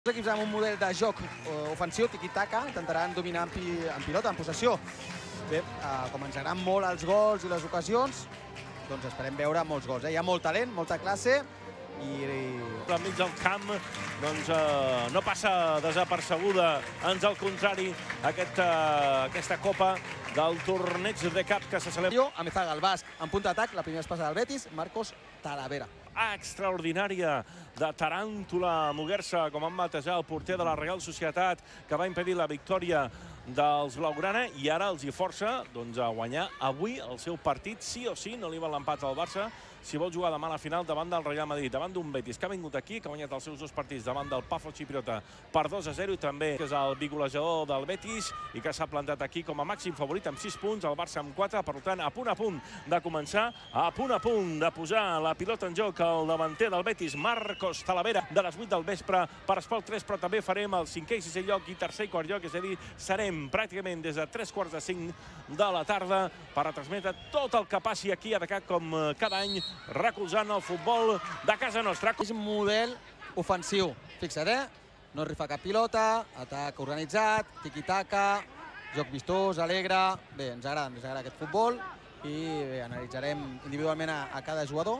Els equips amb un model de joc ofensiu, tiki-taka, intentaran dominar en pilota, en possessió. Bé, com ens agraden molt els gols i les ocasions, doncs esperem veure molts gols. Hi ha molt talent, molta classe i... Enmig del camp no passa desapercebuda, ans al contrari, aquesta copa del torneig de cap que se celebra. Amezaga, el basc, en punt d'atac, la primera espasa del Betis, Marcos Talavera. Extraordinària de Taràntula Muguerça, com han batejar el porter de la Real Societat, que va impedir la victòria dels blaugrana, i ara els hi força a guanyar avui el seu partit, sí o sí, no li val l'empat al Barça, si vol jugar demà a la final davant del Real Madrid, davant d'un Betis que ha vingut aquí, que ha guanyat els seus dos partits davant del Pafos Xipriota per 2-0, i també que és el bigolejador del Betis i que s'ha plantat aquí com a màxim favorit amb 6 punts, el Barça amb 4, per tant, a punt de començar, a punt de posar la pilota en joc el davanter del Betis, Marcos Talavera, de les 8 del vespre per Esport 3, però també farem el 5è i 6è lloc i 3è i 4è lloc, és a dir, serem pràcticament des de 3:45 de la tarda per retransmetre tot el que passi aquí a DCAT, com cada any, recolzant el futbol de casa nostra. És un model ofensiu, fixa't, no rifa cap pilota, atac organitzat, tiki-taka, joc vistós, alegre. Bé, ens agrada aquest futbol i bé, analitzarem individualment a cada jugador.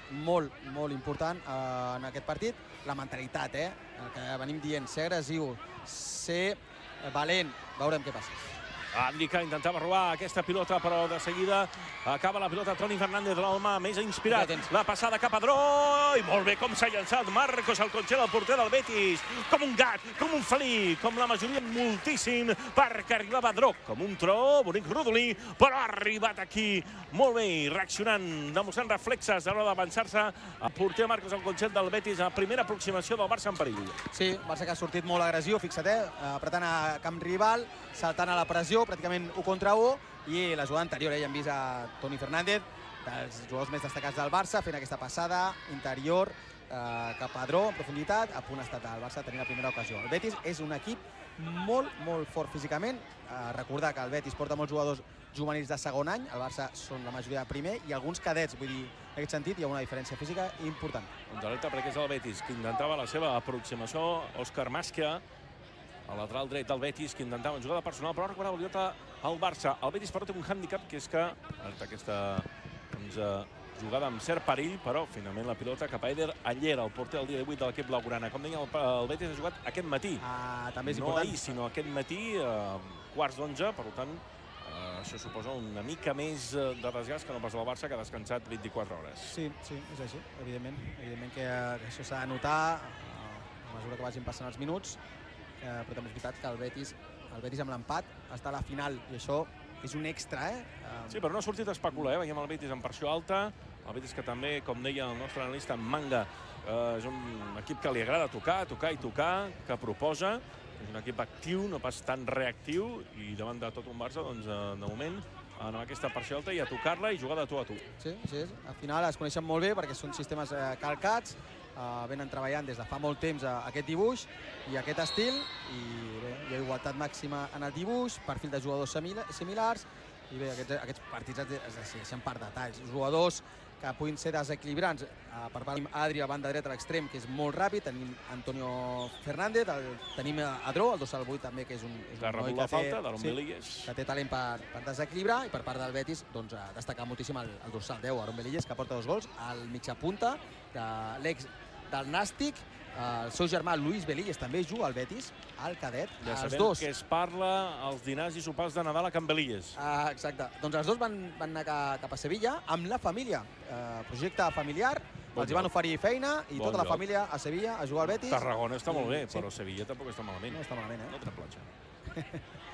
Molt important en aquest partit, la mentalitat, el que venim dient, ser agressiu, ser valent, veurem què passa. Adri, que intentava robar aquesta pilota, però de seguida acaba la pilota Toni Fernández de l'Almà, més inspirat. La passada cap a Dró, i molt bé com s'ha llançat Marcos, el congela, el porter del Betis, com un gat, com un felí, com la majoria, moltíssim, perquè arribava Dró, com un tro, bonic rodolí, però ha arribat aquí molt bé, reaccionant, demostrant reflexes a l'hora d'avançar-se. El porter Marcos, el congel del Betis, a primera aproximació del Barça en perill. Sí, Barça que ha sortit molt agressiu, fixa't, apretant a camp rival, saltant a la pressió, pràcticament 1 contra 1, i la jugada anterior, ja hem vist a Toni Fernández, dels jugadors més destacats del Barça, fent aquesta passada interior cap a Dró, en profunditat, a punt ha estat el Barça tenint la primera ocasió. El Betis és un equip molt fort físicament. Recordar que el Betis porta molts jugadors juvenils de segon any, el Barça són la majoria de primer, i alguns cadets, vull dir, en aquest sentit hi ha una diferència física important. Doncs alerta perquè és el Betis, que intentava la seva aproximació, Òscar Masca, el lateral dret del Betis, que intentava una jugada personal, però ha recuperat la pilota al Barça. El Betis, però, té un hàndicap, que és que aquesta jugada amb cert perill, però finalment la pilota cap a Eder Allera, el porter del dia 18 de l'equip blaugrana. Com deia, el Betis ha jugat aquest matí. També és important. No ahir, sinó aquest matí, quarts d'11, per tant, això suposa una mica més de desgast que no pas el Barça, que ha descansat 24 hores. Sí, és així, evidentment. Evidentment que això s'ha de notar a mesura que vagin passant els minuts, però també és veritat que el Betis amb l'empat està a la final, i això és un extra, Sí, però no ha sortit a especular, veiem el Betis en pressió alta, el Betis que també, com deia el nostre analista Manga, és un equip que li agrada tocar, que proposa, és un equip actiu, no pas tan reactiu, i davant de tot un Barça, doncs, de moment, en aquesta pressió alta i a tocar-la i jugar de tu a tu. Sí, al final es coneixen molt bé perquè són sistemes calcats, venen treballant des de fa molt temps aquest dibuix i aquest estil, i bé, hi ha igualtat màxima en el dibuix, perfil de jugadors similars, i bé, aquests partits es decideixen per detalls. Jugadors que puguin ser desequilibrants, per part d'Adri a banda dreta a l'extrem, que és molt ràpid, tenim Antonio Fernández, tenim a Dró, el 2-8 també, que és un noi que té talent per desequilibrar, i per part del Betis destacar moltíssim el dorsal 10, Aron Belilles, que porta 2 gols, el mitja punta, l'ex del Nàstic, el seu germà Luis Belilles també juga al Betis, al cadet, ja els dos. Ja sabem que es parla als dinars i sopars de Nadal a Can Belilles. Exacte. Doncs els dos van anar cap a Sevilla amb la família. Projecte familiar, els hi van oferir feina i tota la família a Sevilla a jugar al Betis. Tarragona està molt bé, però Sevilla tampoc està malament. No està malament, No té platja.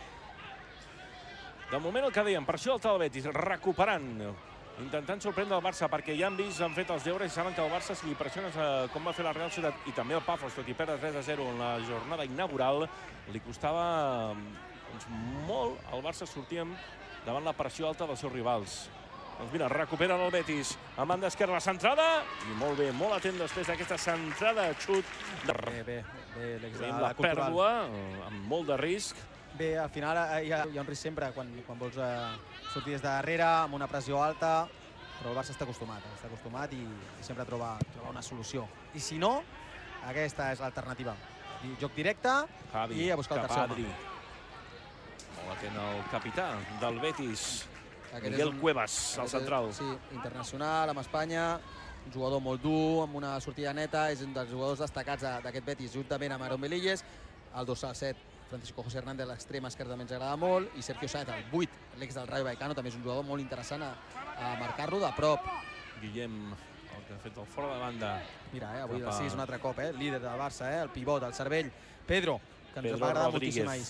De moment el que dèiem, pressió alta del Betis, recuperant, intentant sorprendre el Barça, perquè ja han vist, han fet els deures i saben que el Barça, si li pressiones com va fer la Real Societat i també el Pafos, tot i perdre 3-0 en la jornada inaugural, li costava molt al Barça sortir davant la pressió alta dels seus rivals. Doncs mira, recuperen el Betis amb banda esquerra la centrada, i molt bé, molt atent després d'aquesta centrada, xut. Bé, la pèrdua, amb molt de risc. Bé, al final hi ha un risc sempre quan vols sortir des de darrere amb una pressió alta, però el Barça està acostumat i sempre troba una solució. I si no, aquesta és l'alternativa. joc directe i a buscar el tercer home. Molt atent el capità del Betis, Miguel Cuevas, el central. Sí, internacional, amb Espanya, un jugador molt dur, amb una sortida neta, és un dels jugadors destacats d'aquest Betis, juntament amb Aaron Melilles, el dorsal 7, Francisco José Hernández, l'extrem esquerre també ens agrada molt, i Sergio Sáez, el 8, l'ex del Rayo Vallecano, també és un jugador molt interessant a marcar-lo de prop. Guillem, el que ha fet el fora de banda. Mira, avui el 6 un altre cop, líder del Barça, el pivot, el cervell, Pedro, que ens va agradar moltíssim ahir.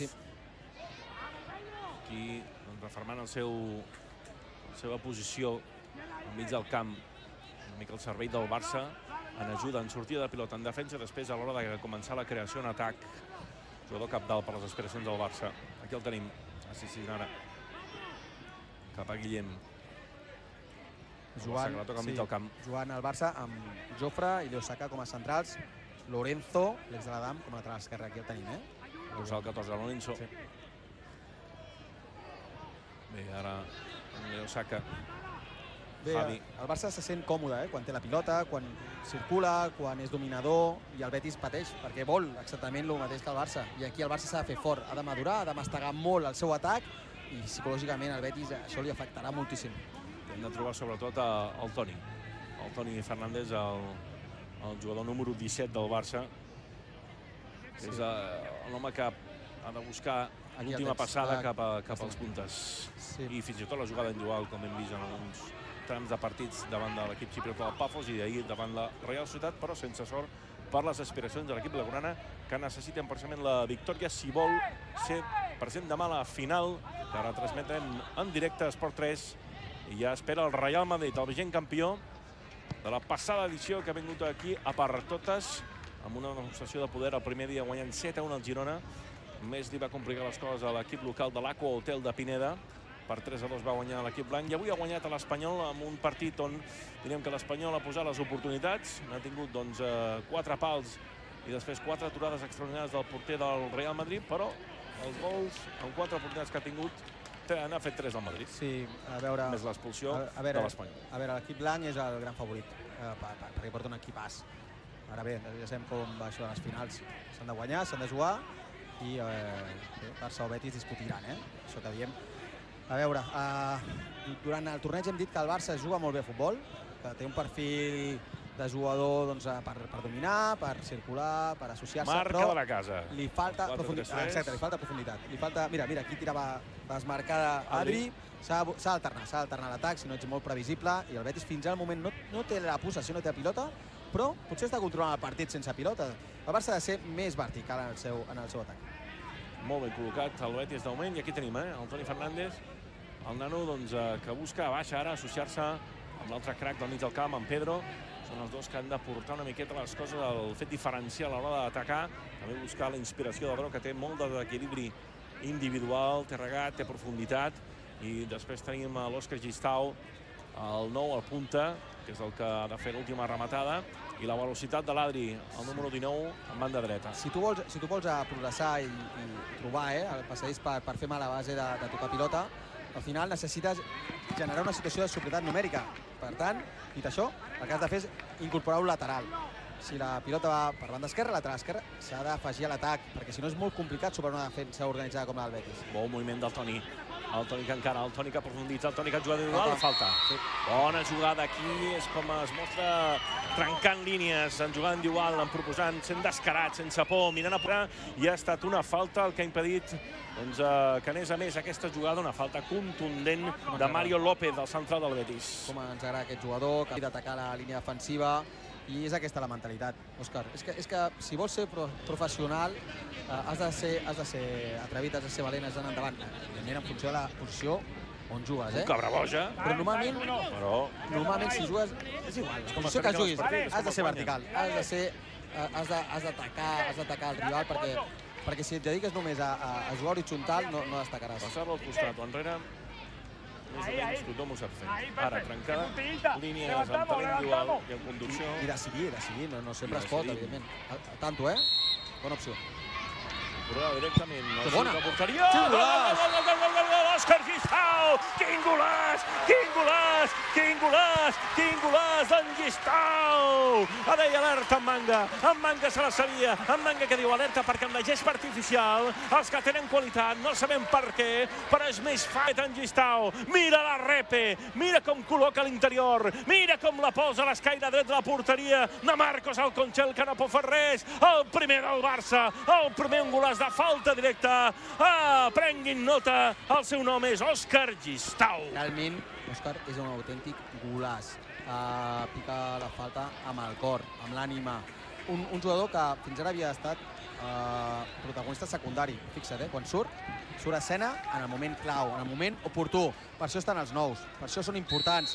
Aquí refermant la seva posició enmig del camp, una mica el servei del Barça, en ajuda, en sortida de pilota, en defensa, després a l'hora de començar la creació en atac. Jugador capdalt per les aspiracions del Barça. Aquí el tenim, assistint ara cap a Guillem. Jugant al Barça amb Jofre i Leosaka com a centrals, Lorenzo, l'ex de l'Adam, com a lateral esquerre. Aquí el tenim, el 14, Lorenzo. Bé, ara Leosaka. Bé, el Barça se sent còmode quan té la pilota, quan circula, quan és dominador, i el Betis pateix perquè vol exactament el mateix que el Barça. I aquí el Barça s'ha de fer fort, ha de madurar, ha de mastegar molt el seu atac, i psicològicament al Betis això li afectarà moltíssim. Hem de trobar sobretot el Toni. El Toni Fernández, el jugador número 17 del Barça. És l'home que ha de buscar l'última passada cap als puntes. I fins i tot la jugada individual, com hem vist en alguns trams de partits davant de l'equip xipriota del Pafos i d'ahir davant la Real Societat, però sense sort per les aspiracions de l'equip blaugrana, que necessiten precisament la victòria si vol ser present demà a la final, que retransmetrem en directe a Esport 3, i ja espera el Real Madrid, el vigent campió de la passada edició, que ha vingut aquí a per totes, amb una demostració de poder el primer dia guanyant 7-1 al Girona. Més li va complicar les coses a l'equip local de l'Aqua Hotel de Pineda. Per 3-2 va guanyar l'equip blanc i avui ha guanyat a l'Espanyol amb un partit on diríem que l'Espanyol ha posat les oportunitats. N'ha tingut 4 pals i després 4 aturades extraordinàries del porter del Real Madrid, però els gols amb 4 oportunitats que ha tingut n'ha fet 3 al Madrid. Sí, a veure... Més l'expulsió de l'Espanyol. A veure, l'equip blanc és el gran favorit perquè porta un equipàs. Ara bé, ja sabem com va això de les finals. S'han de guanyar, s'han de jugar i Barça o Betis discutiran, això que diem. A veure, durant el torneig hem dit que el Barça juga molt bé a futbol, que té un perfil de jugador per dominar, per circular, per associar-se, Marca de la casa. Li falta profunditat. Exacte, li falta profunditat. Mira, aquí tirava desmarcada Adri, s'ha d'alternar l'atac, si no ets molt previsible, i el Betis fins al moment no té la possessió, no té la pilota, però potser està controlant el partit sense pilota. El Barça ha de ser més vertical en el seu atac. Molt ben col·locat el Betis de moment, i aquí tenim el Toni Fernández, el nano que busca a baixa ara associar-se amb l'altre crac del mig del camp, amb Pedro. Són els dos que han de portar una miqueta les coses, el fet diferencial a l'hora d'atacar, també buscar la inspiració de Pedro, que té molt d'equilibri individual, té regat, té profunditat, i després tenim l'Òscar Gistau, el nou, el punta, que és el que ha de fer l'última rematada, i la velocitat de l'Adri, el número 19, en banda dreta. Si tu vols progressar i trobar el passadís per fer mal a base de tocar pilota, al final necessites generar una situació de superioritat numèrica. Per tant, dit això, el que has de fer és incorporar un lateral. Si la pilota va per banda esquerra, lateral esquerra, s'ha d'afegir a l'atac, perquè si no és molt complicat sobre una defensa organitzada com la del Betis. Bon moviment del Toni. El Toni que encara, el Toni que aprofunditza, el Toni que ha jugat individual, falta. Bona jugada aquí, és com es mostra trencant línies en jugada individual, en proposant, sent descarat, sense por, mirant a posar, i ha estat una falta el que ha impedit que anés a més aquesta jugada, una falta contundent de Mario López, del central del Betis. Com ens agrada aquest jugador, que ha d'atacar la línia defensiva, i és aquesta la mentalitat, Òscar. És que si vols ser professional has de ser atrevit, has de ser valent, has d'anar endavant. Evidentment, en funció de la posició on jugues, Un cabraboja. Però normalment si jugues, és igual, la posició que juguis, has de ser vertical, has d'atacar el rival, perquè si et dediques només a jugar horitzontal no destacaràs. Passar-lo al costat o enrere, més o menys tothom ho sap fer. Ara, trencada, línies amb talent individual i en conducció. I decidir, no sempre es pot, evidentment. Tanto, bona opció. Correu directament. Que bona! Porteria! Quin golaç! Òscar Gistau! Quin golaç! Quin golaç! Quin golaç! Quin golaç d'en Gistau! Ha deia alerta en Manga se la sabia, en Manga que diu alerta perquè amb la gespa artificial els que tenen qualitat, no sabem per què, però és més fet en Gistau. Mira la repe, mira com col·loca l'interior, mira com la posa a l'escaire dret de la porteria de Marcos Alconchel, que no pot fer res. El primer del Barça, el primer un golaç de falta directa. Prenguin nota, el seu nom és Òscar Gistau. Realment, Òscar és un autèntic golaç. Pica la falta amb el cor, amb l'ànima. Un jugador que fins ara havia estat protagonista secundari. Fixa't, quan surt a escena en el moment clau, en el moment oportú. Per això estan els nous, per això són importants.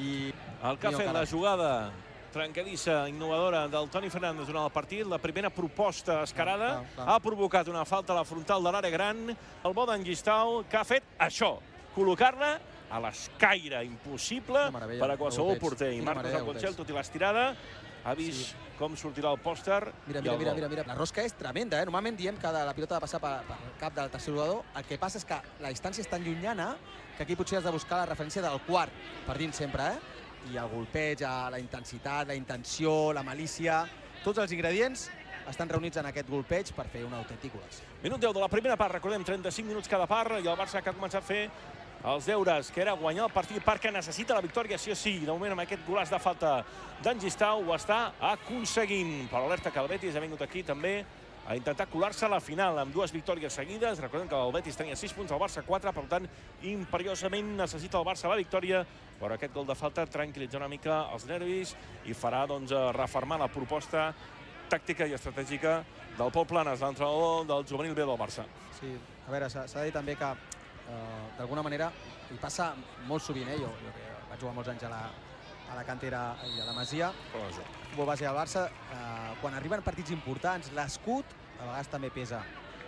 El que ha fet la jugada trencadissa, innovadora del Toni Fernández durant el partit, la primera proposta escarada, ha provocat una falta a la frontal de l'àrea gran. El bo d'en Gistau, que ha fet això, col·locar-la a l'escaire, impossible per a qualsevol porter. I Marcos Alconchel, tot i l'estirada, ha vist com sortirà el pòster. Mira, la rosca és tremenda, Normalment diem que la pilota ha de passar per cap del tercer jugador. El que passa és que la distància és tan llunyana que aquí potser has de buscar la referència del quart, per dins sempre, I el golpeig, la intensitat, la intenció, la malícia, tots els ingredients estan reunits en aquest golpeig per fer un autèntic golaç. Minut 10 de la primera part, recordem, 35 minuts cada part, i el Barça que ha començat a fer els deures, que era guanyar el partit perquè necessita la victòria, sí o sí. De moment, amb aquest golaç de falta d'en Gistau, ho està aconseguint. Però alerta que el Betis ha vingut aquí també a intentar colar-se a la final amb 2 victòries seguides. Recordem que el Betis tenia 6 punts, el Barça 4, per tant, imperiosament necessita el Barça la victòria, però aquest gol de falta tranquil·litzarà una mica els nervis i farà refermar la proposta tàctica i estratègica del Pol Planes, l'entrenador del juvenil B del Barça. Sí, a veure, s'ha de dir també que d'alguna manera hi passa molt sovint, jo vaig jugar molts anys a la cantera i a la Masia, futbol base al Barça, quan arriben partits importants, l'escut a vegades també pesa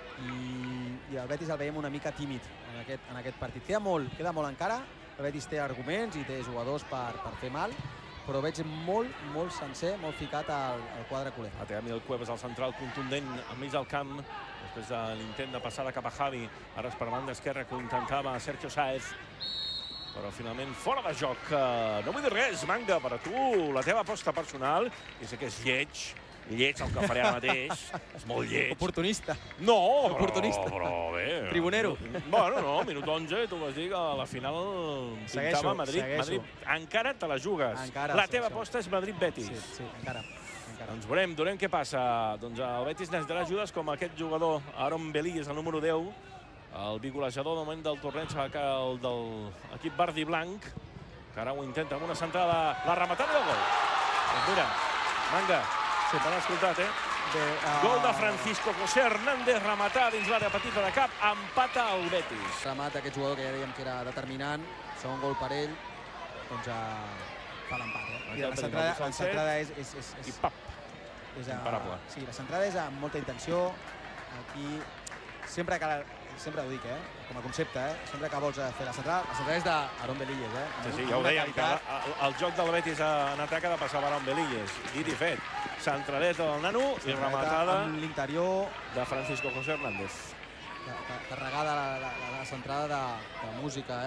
i el Betis el veiem una mica tímid en aquest partit. Queda molt encara, el Betis té arguments i té jugadors per fer mal, però veig molt sencer, molt ficat al quadre culer. Té Emil Cuevas al central, contundent enmig del camp, després de l'intent de passada cap a Javi, ara és per banda esquerra que ho intentava Sergio Sáez, però finalment fora de joc. No vull dir res, Manga, per a tu, la teva aposta personal, i sé que és lleig el que faré ara mateix, és molt lleig. Oportunista. No, però bé. Tribunero. Bueno, no, minut 11, tu vas dir que a la final pintava Madrid. Encara te la jugues. La teva aposta és Madrid-Betis. Sí, encara. Doncs veurem què passa. Doncs el Betis necessitarà ajudes com aquest jugador, Aaron Belilles, el número 10, el bigolejador de moment del torneig de l'equip verd i blanc, que ara ho intenta amb una centrada, la rematada del gol. Doncs mira, Manga, t'han escoltat, Gol de Francisco José Hernández, rematar dins l'àrea petita de cap, empata el Betis. Remat d'aquest jugador que ja dèiem que era determinant, segon gol per ell, doncs fa l'empat. I la centrada és imparable. Sí, la centrada és amb molta intenció. Aquí, sempre ho dic, com a concepte, sempre que vols fer la centrada és d'Aaron Belilles. Sí, ja ho dèiem, que el joc del Betis en atac ha de passar per Aaron Belilles. Dit i fet, centradeta del nano i rematada amb l'interior de Francisco José Hernández. Carregada la centrada de música.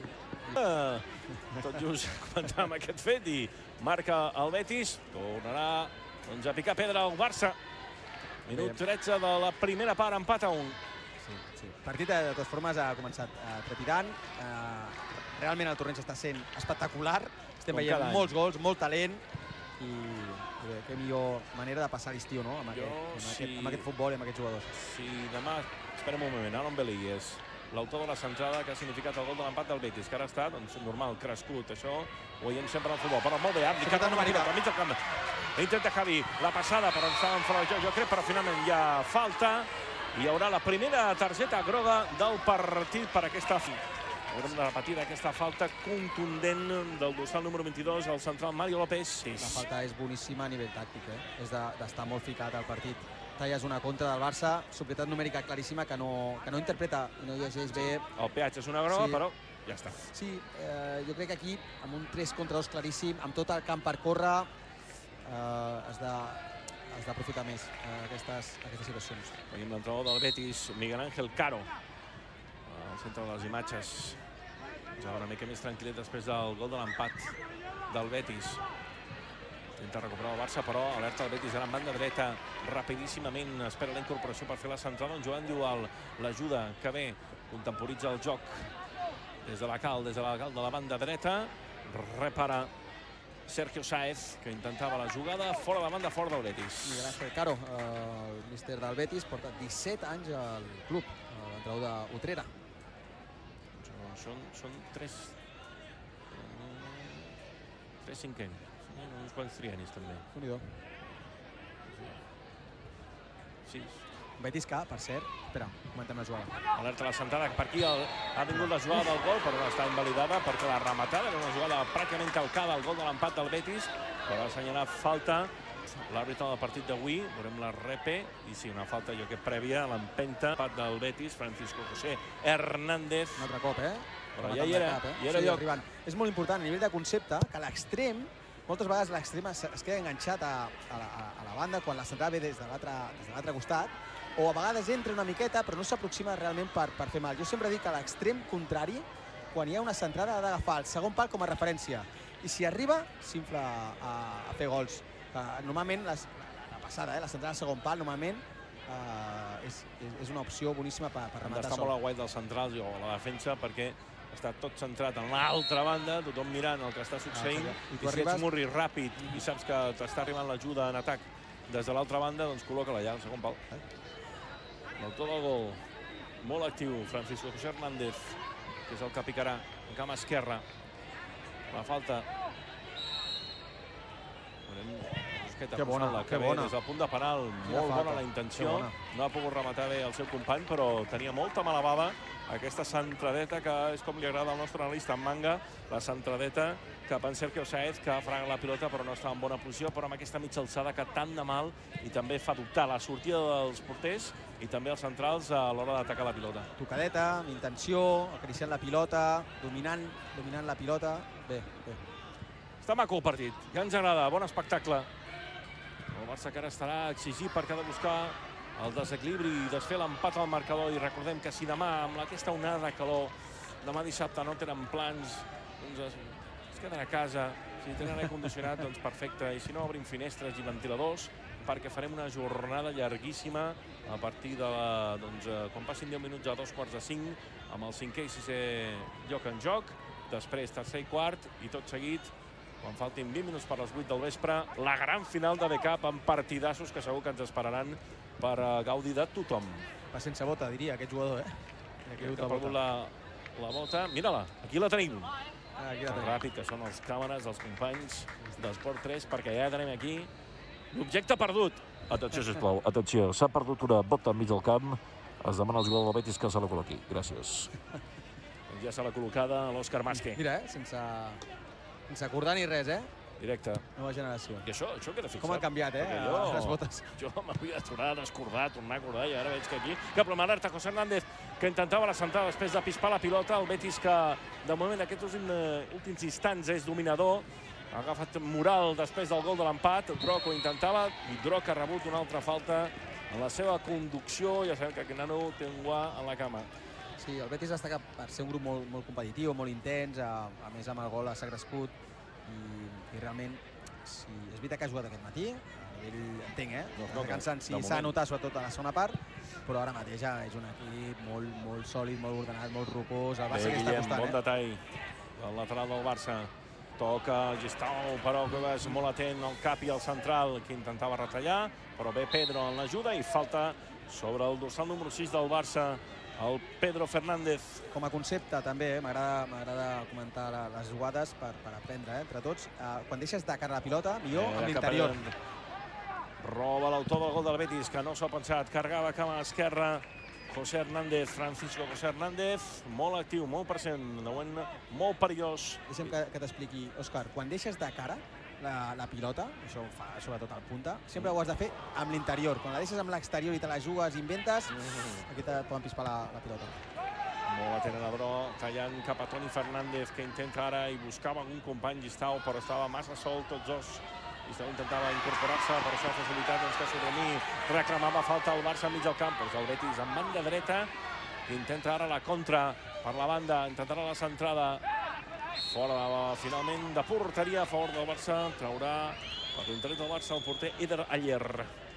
Tot just comentàvem aquest fet i marca el Betis. Tornarà a picar pedra el Barça. Minut 13 de la primera part, empat a 1. Sí. El partit, de totes formes, ha començat trepidant. Realment el torneig està sent espectacular. Estem veient molts gols, molt talent. I que millor manera de passar l'estiu, no? Amb aquest futbol i amb aquests jugadors. Si demà, esperem un moment, Aaron Belilles, l'autor de la centrada que ha significat el gol de l'empat del Betis, que ara està, doncs, normal, crescut, això ho veiem sempre al futbol, però molt bé, mig del camp. Intenta Javi, la passada, però estava fora de joc, jo crec, però finalment hi ha falta, i hi haurà la primera targeta groga del partit per aquesta fi. Haurem de repetir aquesta falta contundent del dorsal número 22, el central Mario López. La falta és boníssima a nivell tàctic, és d'estar molt ficat al partit. Talles una contra del Barça, superioritat numèrica claríssima que no interpreta i no llegeix bé. El peatge és una groga, però ja està. Sí, jo crec que aquí, amb un 3 contra 2 claríssim, amb tot el camp per córrer, has has d'aprofitar més aquestes situacions. Veiem l'entrenador del Betis, Miguel Ángel Caro, al centre de les imatges. Ja una mica més tranquil·let després del gol de l'empat del Betis. Intenta recuperar el Barça, però alerta el Betis ara en banda dreta, rapidíssimament espera la incorporació per fer la centrada. Joan Dual l'ajuda, que bé, contemporitza el joc des de la cal de la banda dreta. Repara Sergio Sáez, que intentava la jugada fora de banda, fora del Betis. Miguel Ángel Caro, el míster del Betis, porta 17 anys al club, l'entrenador d'Utrera. Són tres cinquenys, uns quants triennis també. Déu-n'hi-do. 6. Betis que, per cert, espera, comentem la jugada. Alerta la centrada, per aquí ha vingut la jugada del gol, però està invalidada perquè la rematada era una jugada pràcticament calcada al gol de l'empat del Betis, però ha assenyalat falta l'àrbitre del partit d'avui. Veurem la repe, i sí, una falta jo que prèvia a l'empenta del Betis, Francisco José Hernández. Un altre cop, Però ja hi era lloc. És molt important a nivell de concepte que l'extrem, moltes vegades l'extrem es queda enganxat a la banda quan la centrada ve des de l'altre costat, o a vegades entra una miqueta però no s'aproxima realment per fer mal. Jo sempre dic que l'extrem contrari, quan hi ha una centrada, ha d'agafar el segon pal com a referència, i si arriba, s'infla a fer gols. Normalment, la passada, la centrada al segon pal, normalment és una opció boníssima per rematar. Està molt a guai dels centrals o a la defensa, perquè està tot centrat en l'altra banda, tothom mirant el que està succeint, i si ets Murri ràpid i saps que t'està arribant l'ajuda en atac des de l'altra banda, doncs col·loca-la allà, al segon pal. L'autor del gol, molt actiu, Francisco José Hernández, que és el que picarà en cama esquerra. La falta. Que bona. Des del punt de penal, molt bona la intenció. No ha pogut rematar bé el seu company, però tenia molta mala bava. Aquesta centradeta, que és com li agrada al nostre analista en manga, la centradeta cap en Sergio Sáez, que fraga la pilota però no està en bona posició, però amb aquesta mitja alçada que tant de mal, i també fa dubtar la sortida dels porters i també els centrals a l'hora d'atacar la pilota. Tocadeta, amb intenció, acariciant la pilota, dominant la pilota. Bé. Està maco el partit, ja ens agrada, bon espectacle. El Barça que ara estarà exigit perquè ha de buscar el desequilibri i desfer l'empat al marcador. I recordem que si demà, amb aquesta onada de calor, demà dissabte no tenen plans, doncs es queden a casa. Si tenen aire condicionat, doncs perfecte. I si no, obrim finestres i ventiladors, perquè farem una jornada llarguíssima a partir de quan passin 10 minuts a 4:45, amb el 5è i 6è lloc en joc. Després tercer i quart, i tot seguit, quan faltin 20 minuts per les 8 del vespre, la gran final de B-Cup amb partidassos que segur que ens esperaran per gaudir de tothom. Va sense bota, diria, aquest jugador, Que ha perdut la bota. Mira-la, aquí la tenim. Ràpid, que són els càmeres, els companys d'Esport 3, perquè ja tenim aquí l'objecte perdut. Atenció, sisplau, atenció. S'ha perdut una bota enmig del camp. Es demana al jugador del Betis que se la col·loqui. Gràcies. Ja se l'ha col·locada l'Òscar Masque. Mira, sense acordar ni res, Directe. Nova generació. I això que he de fixar. Com han canviat, les botes. Jo m'havia de tornar a descordar, tornar a acordar, i ara veig que aquí... Que ploma alerta José Hernández, que intentava la centrada després de pispar la pilota. El Betis, que de moment aquests últims instants és dominador. Ha agafat moral després del gol de l'empat. Droc ho intentava, i Droc ha rebut una altra falta en la seva conducció. Ja sabem que aquest nano té un guà en la cama. Sí, el Betis destaca per ser un grup molt competitiu, molt intens, a més amb el gol s'ha crescut, i realment, és veritat que ha jugat aquest matí, a nivell, entenc, descansant, sí, s'ha notat sobretot a la segona part, però ara mateix ja és un equip molt sòlid, molt ordenat, molt rocós. El Barça que està costant, bon detall del lateral del Barça. Toca Gistau, però que és molt atent al cap i al central, que intentava retallar, però ve Pedro en l'ajuda i falta sobre el dorsal número 6 del Barça, el Pedro Fernández. Com a concepte també m'agrada comentar les jugades per aprendre entre tots. Quan deixes de cara la pilota, millor amb l'interior. Roba l'autor del gol del Betis, que no s'ho ha pensat. Cargava cama esquerra José Hernández, Francisco José Hernández, molt actiu, molt present, molt perillós. Deixa'm que t'expliqui, Òscar, quan deixes de cara la pilota, això ho fa sobretot al punta, sempre ho has de fer amb l'interior. Quan la deixes amb l'exterior i te la jugues i inventes, aquí te poden pispar la pilota. Molt atent a Bro, tallant cap a Toni Fernández, que intenta ara i buscava algun company Gistau, però estava massa sol tots dos intentava incorporar-se, per això ha facilitat que Sotomí reclamava falta al Barça enmig del camp. El Betis en banda dreta, intenta ara la contra per la banda, intentarà la centrada fora finalment de porteria a favor del Barça. Traurà per l'interès del Barça el porter Eder Aller.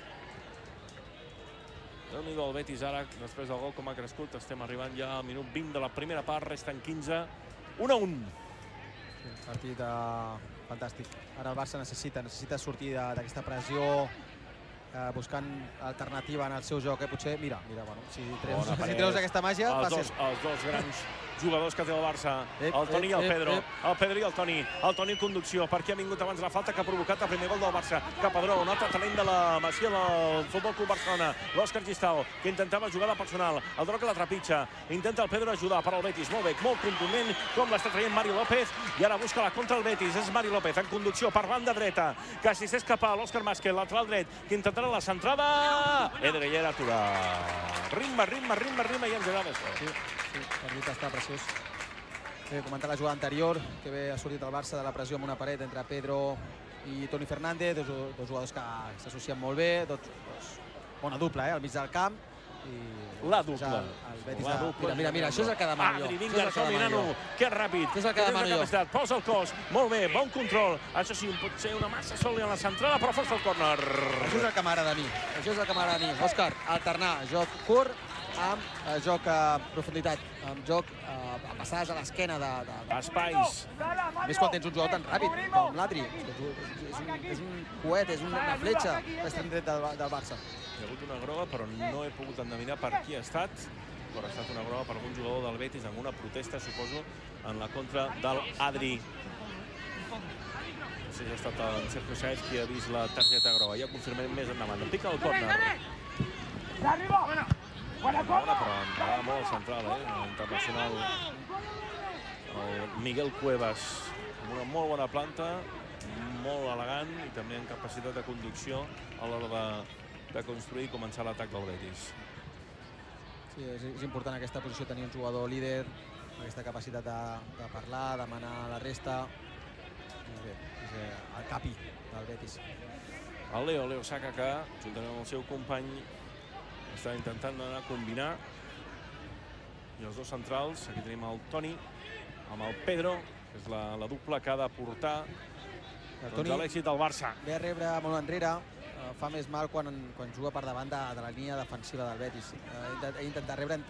Déu-n'hi-do el Betis ara, després del gol com ha crescut. Estem arribant ja al minut 20 de la primera part, resten 15, 1-1. Partit fantàstic. Ara el Barça necessita sortir d'aquesta pressió, buscant alternativa en el seu joc. Potser, mira, bueno, si treus aquesta màgia... Els dos grans jugadors que té el Barça, el Toni i el Pedro. El Pedro i el Toni. El Toni en conducció, perquè ha vingut abans la falta que ha provocat el primer gol del Barça. Capadró, un altre talent de la Masia del Futbol Club Barcelona. L'Òscar Gistau, que intentava jugada personal. El Droc la trepitja. Intenta el Pedro ajudar per al Betis. Molt bé, molt contundent, com l'està traient Mario López. I ara busca la contra el Betis. És Mario López en conducció per banda dreta. Que si s'escapa l'Òscar Másquez, lateral dret, que intentarà la centrada. Eder Aller atura. Ritme, i ens agrada això. Sí, el partit està preciós. Bé, comentar la jugada anterior, que bé ha sortit el Barça de la pressió amb una paret entre Pedro i Toni Fernández, dos jugadors que s'associen molt bé, bona dupla al mig del camp. La dupla. Mira, això és el que demano jo. Adri, vinga, som-hi, nano, que ràpid. Això és el que demano jo. Posa el cos, molt bé, bon control. Això sí, pot ser una massa sòlida en la centrada, però força el córner. Això és el que m'agrada a mi. Òscar, alternar joc curt amb joc a profunditat, amb joc a passades a l'esquena espais. Més quan tens un jugador tan ràpid com l'Adri. És un coet, és una fletxa l'extrem dret del Barça. Hi ha hagut una groga, però no he pogut endevinar per qui ha estat. Però ha estat una groga per algun jugador del Betis amb una protesta, suposo, en la contra del Adri. No sé si ha estat el Sergio Sáez qui ha vist la targeta groga. Ja confirmem més endavant. En pica el córner. Bona, però entrava molt central, internacional. El Miguel Cuevas, amb una molt bona planta, molt elegant i també amb capacitat de conducció a l'hora de construir i començar l'atac del Betis. Sí, és important aquesta posició, tenir un jugador líder, aquesta capacitat de parlar, de manar a la resta. Bé, és el capi del Betis. El Leo Saka, que juntament amb el seu company està intentant anar a combinar. I els dos centrals, aquí tenim el Toni amb el Pedro, que és la dupla que ha de portar l'èxit del Barça. Ve a rebre molt enrere, fa més mal quan juga per davant de la línia defensiva del Betis. Intenta rebre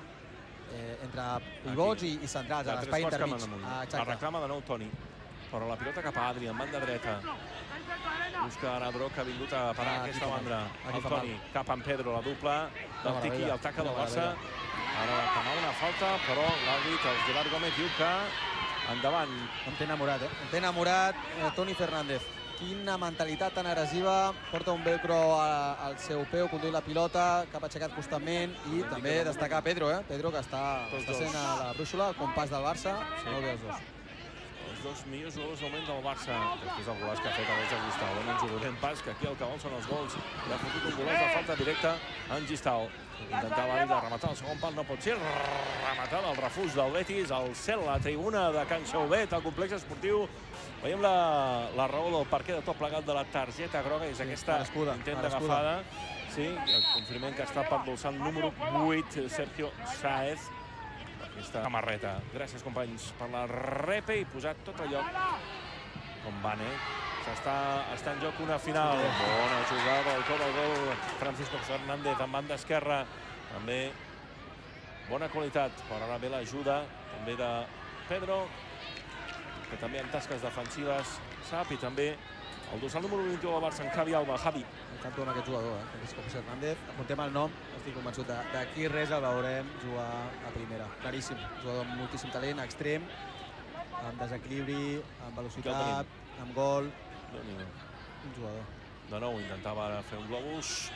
entre pivots i centrals, a l'espai intermig. La reclama de nou Toni, però la pilota cap a Adri, en banda dreta. Busca ara Droc, que ha vingut a parar aquesta banda. El Toni, cap en Pedro, la dupla del Tiqui, el taca del Barça. Ara reclamava una falta, però l'àrbit, el Gerard Gómez, diu que endavant. Em té enamorat Toni Fernández. Quina mentalitat tan agressiva, porta un velcro al seu peu, conduint la pilota, cap aixecat constantment, i també destacar Pedro, Pedro, que està sent a la brúixola, el compàs del Barça, molt bé els dos. Els dos millors jugadors del moment del Barça, després del golaç que ha fet Àlex Gistau. No ens ho veurem pas, que aquí el que vol són els gols. I ha fotut un golaç de falta directa en Gistau. Intentava ell de rematar el segon pal, no pot ser. Rematada al refús del Betis, al cel, la tribuna de Can Xauvet, al complex esportiu. Veiem la raó del perquè de tot plegat de la targeta groga, és aquesta intent d'agafada. Sí, el confirmament que està per dorsal número 8, Sergio Sáez. Aquesta samarreta. Gràcies, companys, per la repe i posat tot allò com van, Està en joc una final. Bona jugada, el cop al gol Francisco Fernández en banda esquerra. També bona qualitat, però ara ve l'ajuda també de Pedro, que també en tasques defensives sap, i també el dorsal número 21 del Barça, en Javi Alba. Javi. M'encanta amb aquest jugador, Francisco Fernández. Apuntem el nom, estic convençut. D'aquí res el veurem jugar a primera. Claríssim. Jugador amb moltíssim talent, extrem, amb desequilibri, amb velocitat, amb gol. Un jugador. De nou intentava fer un globus.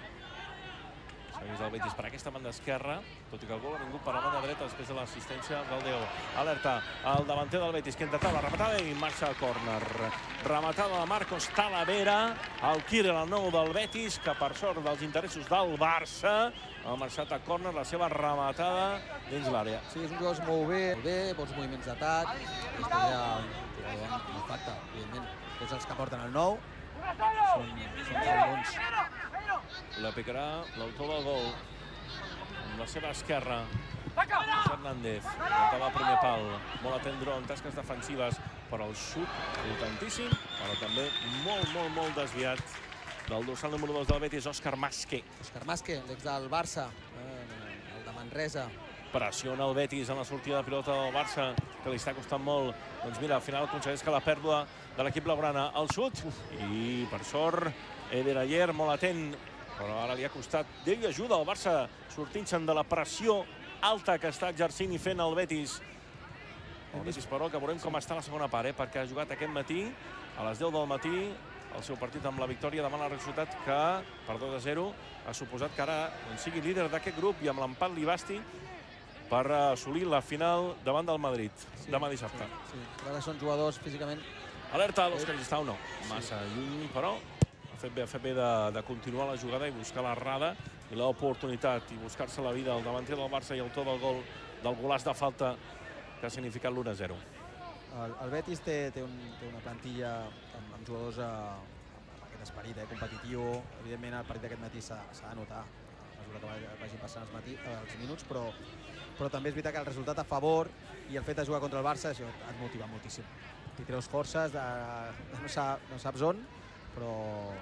Segueix el Betis per aquesta banda esquerra, tot i que el gol ha vingut per la banda dreta després de l'assistència del Deo. Alerta al davanter del Betis, que intentava la rematada i marxa al córner. Rematada de Marcos Talavera, el Kirill, el nou del Betis, que per sort dels interessos del Barça ha marxat a córner, la seva rematada dins l'àrea. Sí, és un jugador que es mou bé, bons moviments d'atac. Després hi ha un jugador amb impacte, evidentment. Tots els que porten el nou, Són taulons. La picarà l'autor del gol amb la seva esquerra. Hernández intentava el primer pal, molt atent Duró en tasques defensives, però el xut potentíssim, però també molt desviat del dorsal número 2 del Betis, Òscar Masque. Òscar Masque, l'ex del Barça, el de Manresa. Pressiona el Betis en la sortida de pilota del Barça, que li està costant molt. Doncs mira, al final aconsegueix que la pèrdua de l'equip blaugrana. El xut, i per sort, Eder Ayer molt atent, però ara li ha costat Déu i ajuda al Barça, sortint-se'n de la pressió alta que està exercint i fent el Betis. El Betis, però, que veurem com està la segona part, perquè ha jugat aquest matí, a les 10 del matí, el seu partit amb la victòria davant la Real Societat, que, per 2-0, ha suposat que ara sigui líder d'aquest grup i amb l'empat li basti per assolir la final davant del Madrid, demà dissabte. Sí, però ara són jugadors físicament... Alerta a l'Òscar Gistau, no. Massa lluny, però ha fet bé de continuar la jugada i buscar l'errada i l'oportunitat i buscar-se la vida al davanter del Barça i autor del gol, del golaç de falta que ha significat l'1-0. El Betis té una plantilla amb jugadors amb aquest esperit competitiu. Evidentment, el partit d'aquest matí s'ha de notar a mesura que vagin passant els minuts, però també és veritat que el resultat a favor i el fet de jugar contra el Barça això et motiva moltíssim. T'hi treus forces, no saps on, però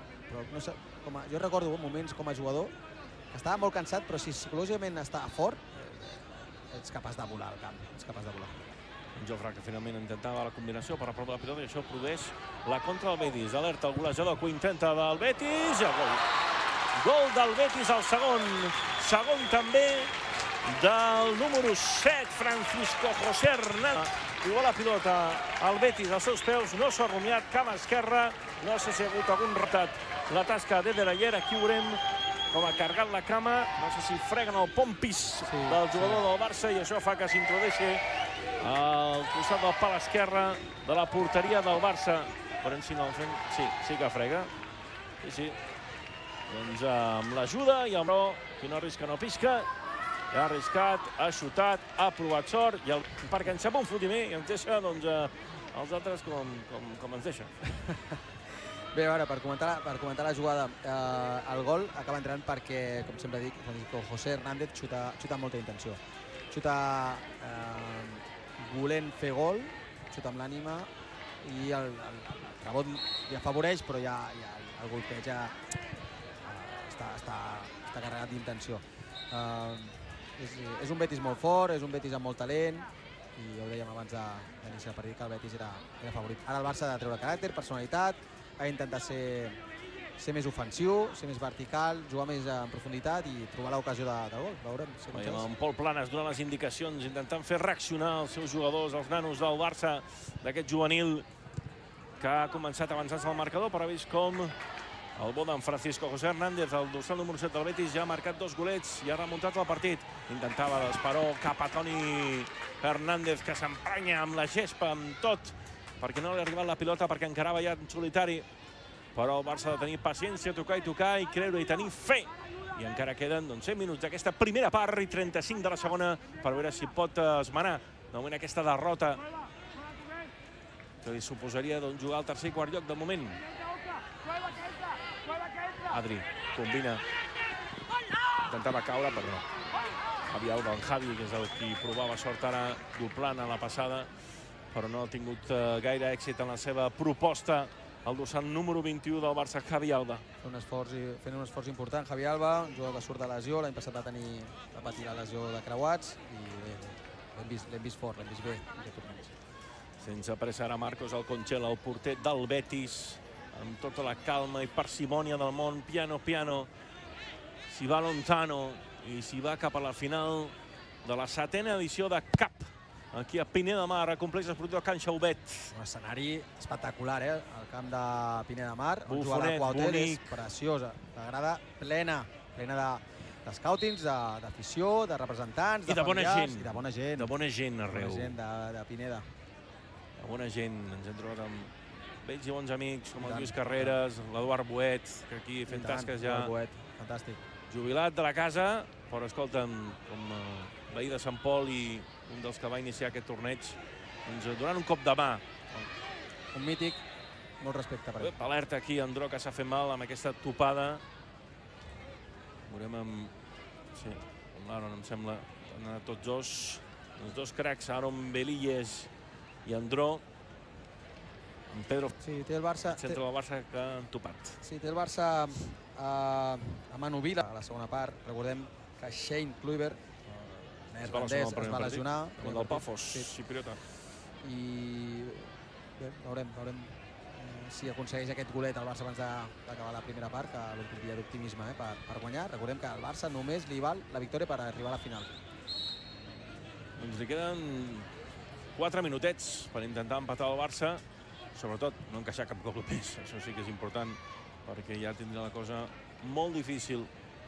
jo recordo moments com a jugador que estava molt cansat, però si psicològicament està fort, ets capaç de volar al camp, ets capaç de volar. En Jofre, que finalment intentava la combinació per a prop de la pilota, i això produeix la contra del Betis. Alerta el golejador que ho intenta del Betis, i el gol. Gol del Betis al segon. Segon també del número 7, Francisco José Hernández. Igual la pilota al Betis als seus peus, no s'ha rumiat, cama esquerra, no sé si ha hagut algun retat. La tasca d'Eder Ayer, aquí veurem com ha carregat la cama, no sé si freguen el pompis del jugador del Barça i això fa que s'introdueixi al costat del pal esquerre de la porteria del Barça. Veurem si no el fem... Sí que frega. Sí. Doncs amb l'ajuda i amb qui no arrisca no pisca. Ha arriscat, ha xutat, ha provat sort, perquè ens sembla un fotimer i ens deixa els altres com ens deixa. Bé, a veure, per comentar la jugada, el gol acaba entrant perquè, com sempre dic, José Hernández xuta amb molta intenció. Xuta volent fer gol, xuta amb l'ànima i el rebot li afavoreix, però ja el golpeig ja està carregat d'intenció. És un Betis molt fort, és un Betis amb molt talent i ja ho dèiem abans d'iniciar el partit que el Betis era favorit. Ara el Barça ha de treure caràcter, personalitat, ha d'intentar ser més ofensiu, ser més vertical, jugar més en profunditat i trobar l'ocasió de gol. Veurem. En Pol Planes donant les indicacions, intentant fer reaccionar els seus jugadors, els nanos del Barça, d'aquest juvenil que ha començat avançant-se al marcador, però ha vist com el bo d'en Francisco José Hernández, el dorsal número 7 del Betis, ja ha marcat 2 golets i ha remuntat el partit. Intentava d'esperó cap a Toni Hernández, que s'emprenya amb la gespa, amb tot, perquè no li ha arribat la pilota, perquè encarava ja en solitari. Però el Barça ha de tenir paciència, tocar i creure i tenir fe. I encara queden 100 minuts d'aquesta primera part i 35 de la segona per veure si pot esmenar de moment aquesta derrota que li suposaria jugar al tercer i quart lloc de moment. Adri combina, intentava caure, però no. Javi Alba, en Javi, que és el qui provava sort ara doblant a la passada, però no ha tingut gaire èxit en la seva proposta. El dorsal número 21 del Barça, Javi Alba. Fent un esforç important, Javi Alba, un jugador que surt de lesió, l'any passat va patir la lesió de creuats i l'hem vist fort, l'hem vist bé. Sense pressa ara Marcos Alconchel, el porter del Betis, amb tota la calma i parsimònia del món, piano, s'hi va lontano i s'hi va cap a la final de la 7ª edició de CAP, aquí a Pineda de Mar, a complex esportiu Can Xaubet. Un escenari espectacular, el camp de Pineda de Mar, on juga la Bufonet, bonic. És preciosa, la grada plena de scouting, d'afició, de representants, de familiars i de bona gent. De bona gent arreu. De bona gent de Pineda. De bona gent, ens hem trobat amb vells i bons amics, com el Lluís Carreras, l'Eduard Boet, que aquí fent tasques ja. Boet, fantàstic. Jubilat de la casa, però escolta'm, com veí de Sant Pol i un dels que va iniciar aquest torneig, donant un cop de mà. Un mític. molt respecte per ell. Alerta aquí, Andró, que s'ha fet mal amb aquesta topada. Veurem amb... Sí, amb l'Aaron, em sembla. Han anat tots dos. Els dos cracs, Aaron Belilles i Andró. En Pedro, Sí, té el Barça... centre del Barça, que han topat. Sí, té el Barça a Manu Vila a la segona part. Recordem que Shane Kluivert, neerlandès, es va lesionar. Com el del Pafos, xipriota. I bé, veurem si aconsegueix aquest golet el Barça abans d'acabar la primera part, que l'ompliria d'optimisme per guanyar. Recordem que al Barça només li val la victòria per arribar a la final. Doncs li queden 4 minutets per intentar empatar el Barça. Sobretot no encaixar cap gol més, això sí que és important, perquè ja tindrà la cosa molt difícil.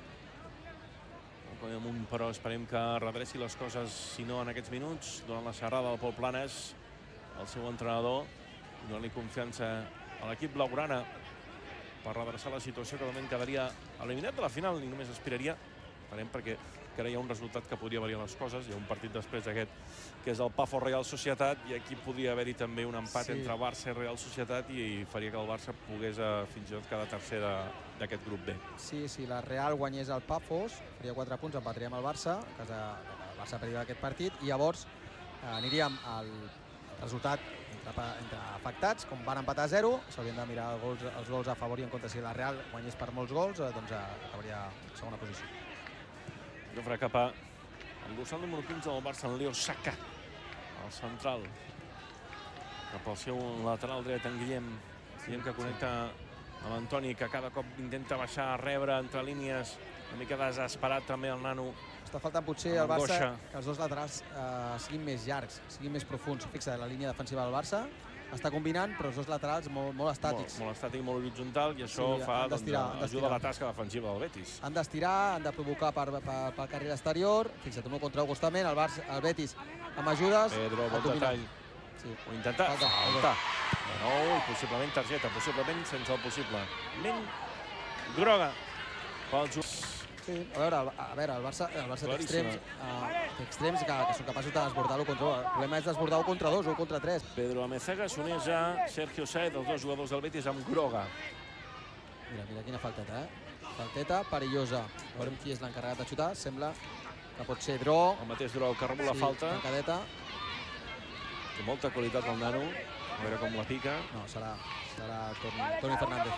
Amunt, però esperem que redreci les coses, si no en aquests minuts, durant la xerrada del Pol Planes, el seu entrenador, donant-li confiança a l'equip blaugrana per redreçar la situació, que de moment quedaria eliminat de la final i només aspiraria, esperem, perquè ara hi ha un resultat que podria variar les coses. Hi ha un partit després d'aquest, que és el Pafos Real Societat, i aquí podria haver-hi també un empat entre Barça i Real Societat i faria que el Barça pogués fins i tot quedar tercer d'aquest grup B. Sí, si la Real guanyés el Pafos, faria 4 punts, empataria amb el Barça, en cas que el Barça perdia aquest partit, i llavors aniríem al resultat entre afectats, com van empatar a 0, s'haurien de mirar els gols a favor i en contra. Si la Real guanyés per molts gols, doncs acabaria en segona posició. Jo farà cap a el dorsal número 15 del Barça, en Leo Saka, el central. Cap al seu lateral dret, en Guillem que connecta amb Antoni, que cada cop intenta baixar a rebre entre línies, una mica desesperat també el nano. Està faltant potser al Barça que els dos laterals siguin més llargs, siguin més profuns. Fixa, la línia defensiva del Barça està combinant, però els dos laterals molt estàtics. Molt estàtic, molt horitzontal, i això ajuda a la tasca defensiva del Betis. Han d'estirar, han de provocar pel carril exterior. Fixa't, un contra Gustament, el Betis amb ajudes. Pedro, bon detall. Ho intenta faltar. De nou, possiblement targeta, possiblement sense el possible. Groga pel jugador. Sí, a veure, el Barça té extrems que són capaços de desbordar-lo contra 1. El problema és desbordar-ho contra 2 o contra 3. Pedro Amezaga s'uneix a Sergio Saez, els dos jugadors del Betis, amb Groga. Mira quina falteta, falteta perillosa. Veurem qui és l'encarregat de xutar. Sembla que pot ser Dro. El mateix Dro, que rebo la falta. Tancadeta. Té molta qualitat el nano. A veure com la pica. No, serà Toni Fernández.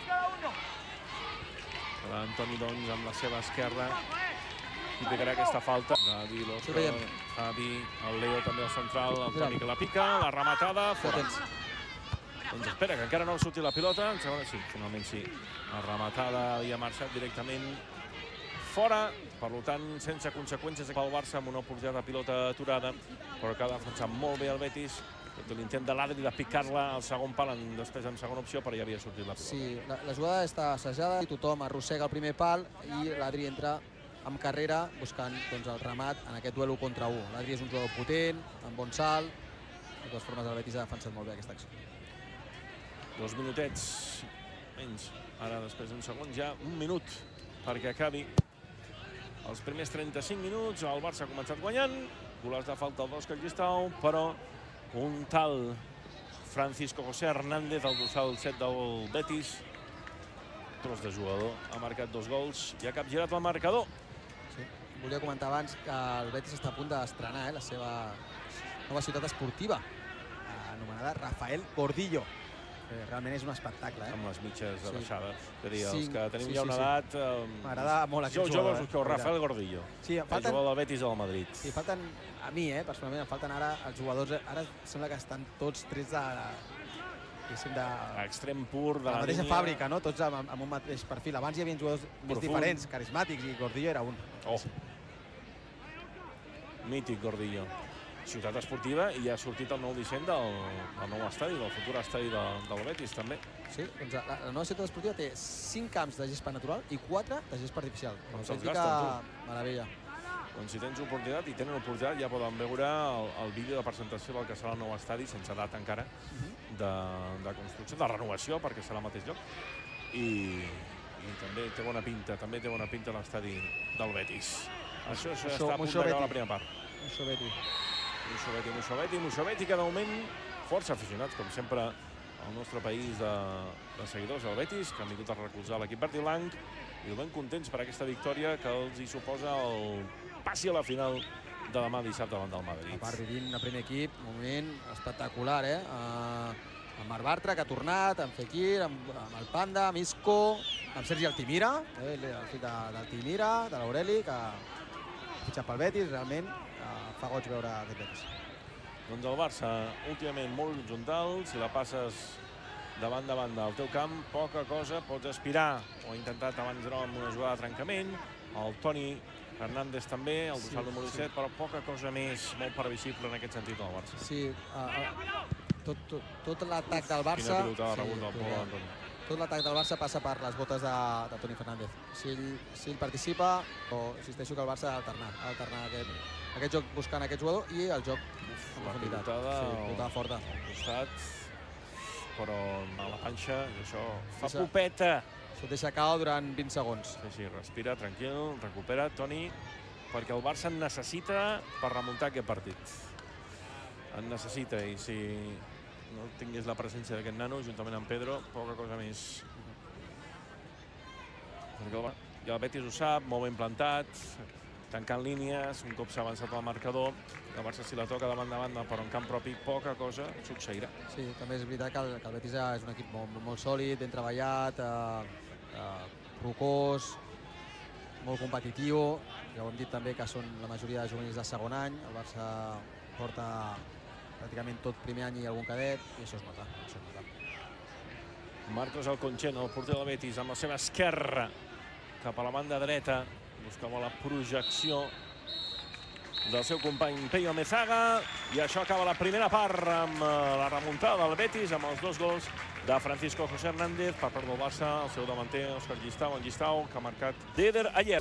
Antoni, doncs, amb la seva esquerra, i pegarà aquesta falta. Gavi, l'Òscar, Javi, el Leo també al central, Antoni que la pica, la rematada, fora. Doncs espera, que encara no ha sortit la pilota, em sembla que sí, finalment sí. La rematada havia marxat directament fora, per tant, sense conseqüències pel Barça, amb una oportunitat de pilota aturada, però que ha defensat molt bé el Betis. L'intent de l'Adri de picar-la al segon pal, després en segona opció, però ja havia sortit la pilota. Sí, la jugada està assajada i tothom arrossega el primer pal i l'Adri entra amb carrera buscant el remat en aquest duel 1 contra 1. L'Adri és un jugador potent, amb bon salt. De totes formes, el Betis ha defensat molt bé aquesta acció. 2 minutets menys. Ara, després d'un segon, ja 1 minut perquè acabi els primers 35 minuts. El Barça ha començat guanyant. Golàs de falta al d'Òscar Llistau, però un tal Francisco José Hernández, el dorsal 7 del Betis, tros de jugador, ha marcat 2 gols i ha capgirat el marcador. Sí. Volia comentar abans que el Betis està a punt d'estrenar la seva nova ciutat esportiva, anomenada Rafael Gordillo. Realment és un espectacle. Amb les mitges abaixades. És a dir, els que tenim ja una edat... M'agrada molt aquest jugador. Jo busqueu Rafael Gordillo, el jugador del Betis al Madrid. Sí, falten, a mi, personalment, em falten ara els jugadors. Ara sembla que estan tots trets de extrem pur, de la mateixa fàbrica, no? Tots amb un mateix perfil. Abans hi havia jugadors més diferents, carismàtics, i Gordillo era un. Mític Gordillo. Ciutat esportiva, i ha sortit el nou disseny del nou estadi, del futur estadi del Betis, també. Sí, doncs la nova ciutat esportiva té 5 camps de gespa natural i 4 de gespa artificial. Meravella. Doncs si tens oportunitat, i tenen oportunitat, ja poden veure el vídeo de presentació del que serà el nou estadi, sense data encara, de construcció, de renovació, perquè serà al mateix lloc. I també té bona pinta l'estadi del Betis. Això està a punt d'acabar la primera part. Musoveti, que de moment força aficionats, com sempre, al nostre país de seguidors del Betis, que han vingut a recolzar l'equip verd i blanc, i ben contents per aquesta victòria que els hi suposa el passi a la final de demà dissabte davant del Madrid. A part, vivint el primer equip, un moment espectacular, amb Marc Bartra, que ha tornat, amb Fekir, amb el Panda, amb Isco, amb Sergi Altimira, el fill d'Altimira, de l'Aureli, que ha fitxat pel Betis. Realment fa goig veure aquest Betis. Doncs el Barça, últimament molt horitzontal, si la passes de banda a banda al teu camp, poca cosa pots aspirar. Ho ha intentat abans amb una jugada de trencament, el Toni Fernández també, el dorsal número 17, però poca cosa més molt previsible en aquest sentit del Barça. Sí, tot l'atac del Barça... Quina pilotada rebut del Pol Antoni. Tot l'atac del Barça passa per les botes de Toni Fernández. Si ell participa, insisteixo que el Barça ha d'alternar aquest joc buscant aquest jugador i el joc en profunditat. Pilotada forta. Al costat, però a la panxa, i això fa popeta. Se't deixa caure durant 20 segons. Sí, respira, tranquil, recupera, Toni, perquè el Barça en necessita per remuntar aquest partit. En necessita, i si no tingués la presència d'aquest nano, juntament amb Pedro, poca cosa més. Perquè el Betis ho sap, molt ben plantat, tancant línies, un cop s'ha avançat al marcador. El Barça, si la toca de banda a banda, però en camp propi, poca cosa succeirà. Sí, també és veritat que el Betis és un equip molt sòlid, ben treballat, rocós, molt competitiu. Ja ho hem dit també que són la majoria de juvenils de segon any. El Barça porta pràcticament tot primer any i algun cadet, i això es nota. Marcos Alconcheno, el porter del Betis, amb la seva esquerra cap a la banda dreta, buscava la projecció del seu company Pello Mezaga, i això acaba la primera part amb la remuntada del Betis, amb els 2 gols de Francisco José Hernández per part del Barça, el seu davanter Òscar Gistau, que ha marcat d'Eder ayer.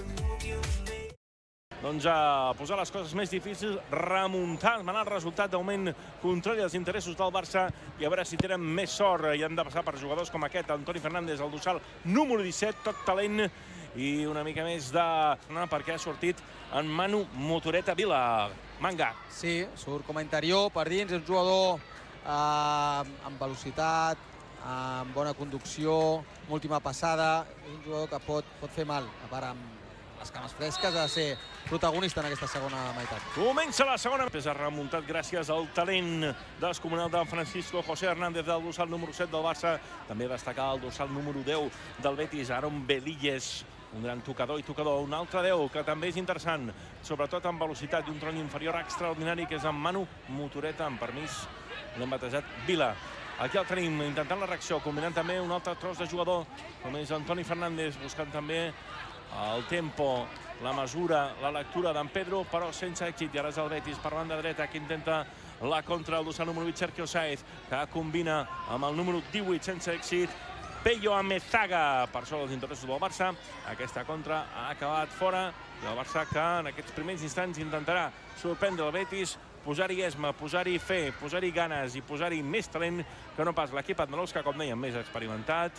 Doncs a posar les coses més difícils, remuntar, manar el resultat d'augment contrari als interessos del Barça, i a veure si tenen més sort i han de passar per jugadors com aquest, Antoni Fernández, el dorsal número 17, tot talent i una mica més de... perquè ha sortit en Manu Motoreta Vila. Manga. Sí, surt com a interior per dins, és un jugador amb velocitat, amb bona conducció, amb última passada, és un jugador que pot fer mal, a part amb les cames fresques, ha de ser protagonista en aquesta segona meitat. Comença la segona. Ha remuntat gràcies al talent descomunal de Francisco José Hernández, del dorsal número 7 del Barça. També destacar el dorsal número 10 del Betis, Aaron Belilles, un gran tocador i tocador. Un altre 10 que també és interessant, sobretot amb velocitat i un tron inferior extraordinari, que és en Manu Motoreta, amb permís, l'hem batejat Vila. Aquí el tenim, intentant la reacció, combinant també un altre tros de jugador, com és Antoni Fernández, buscant també el tempo, la mesura, la lectura d'en Pedro, però sense èxit. I ara és el Betis per banda dreta, que intenta la contra el dorsal número 8, Sergio Sáez, que combina amb el número 18 sense èxit. Pello Mezaga, per sobre dels interessos del Barça. Aquesta contra ha acabat fora, i el Barça, que en aquests primers instants intentarà sorprendre el Betis, posar-hi esma, posar-hi fe, posar-hi ganes i posar-hi més talent que no pas l'equip andalús, que, com dèiem, més experimentat,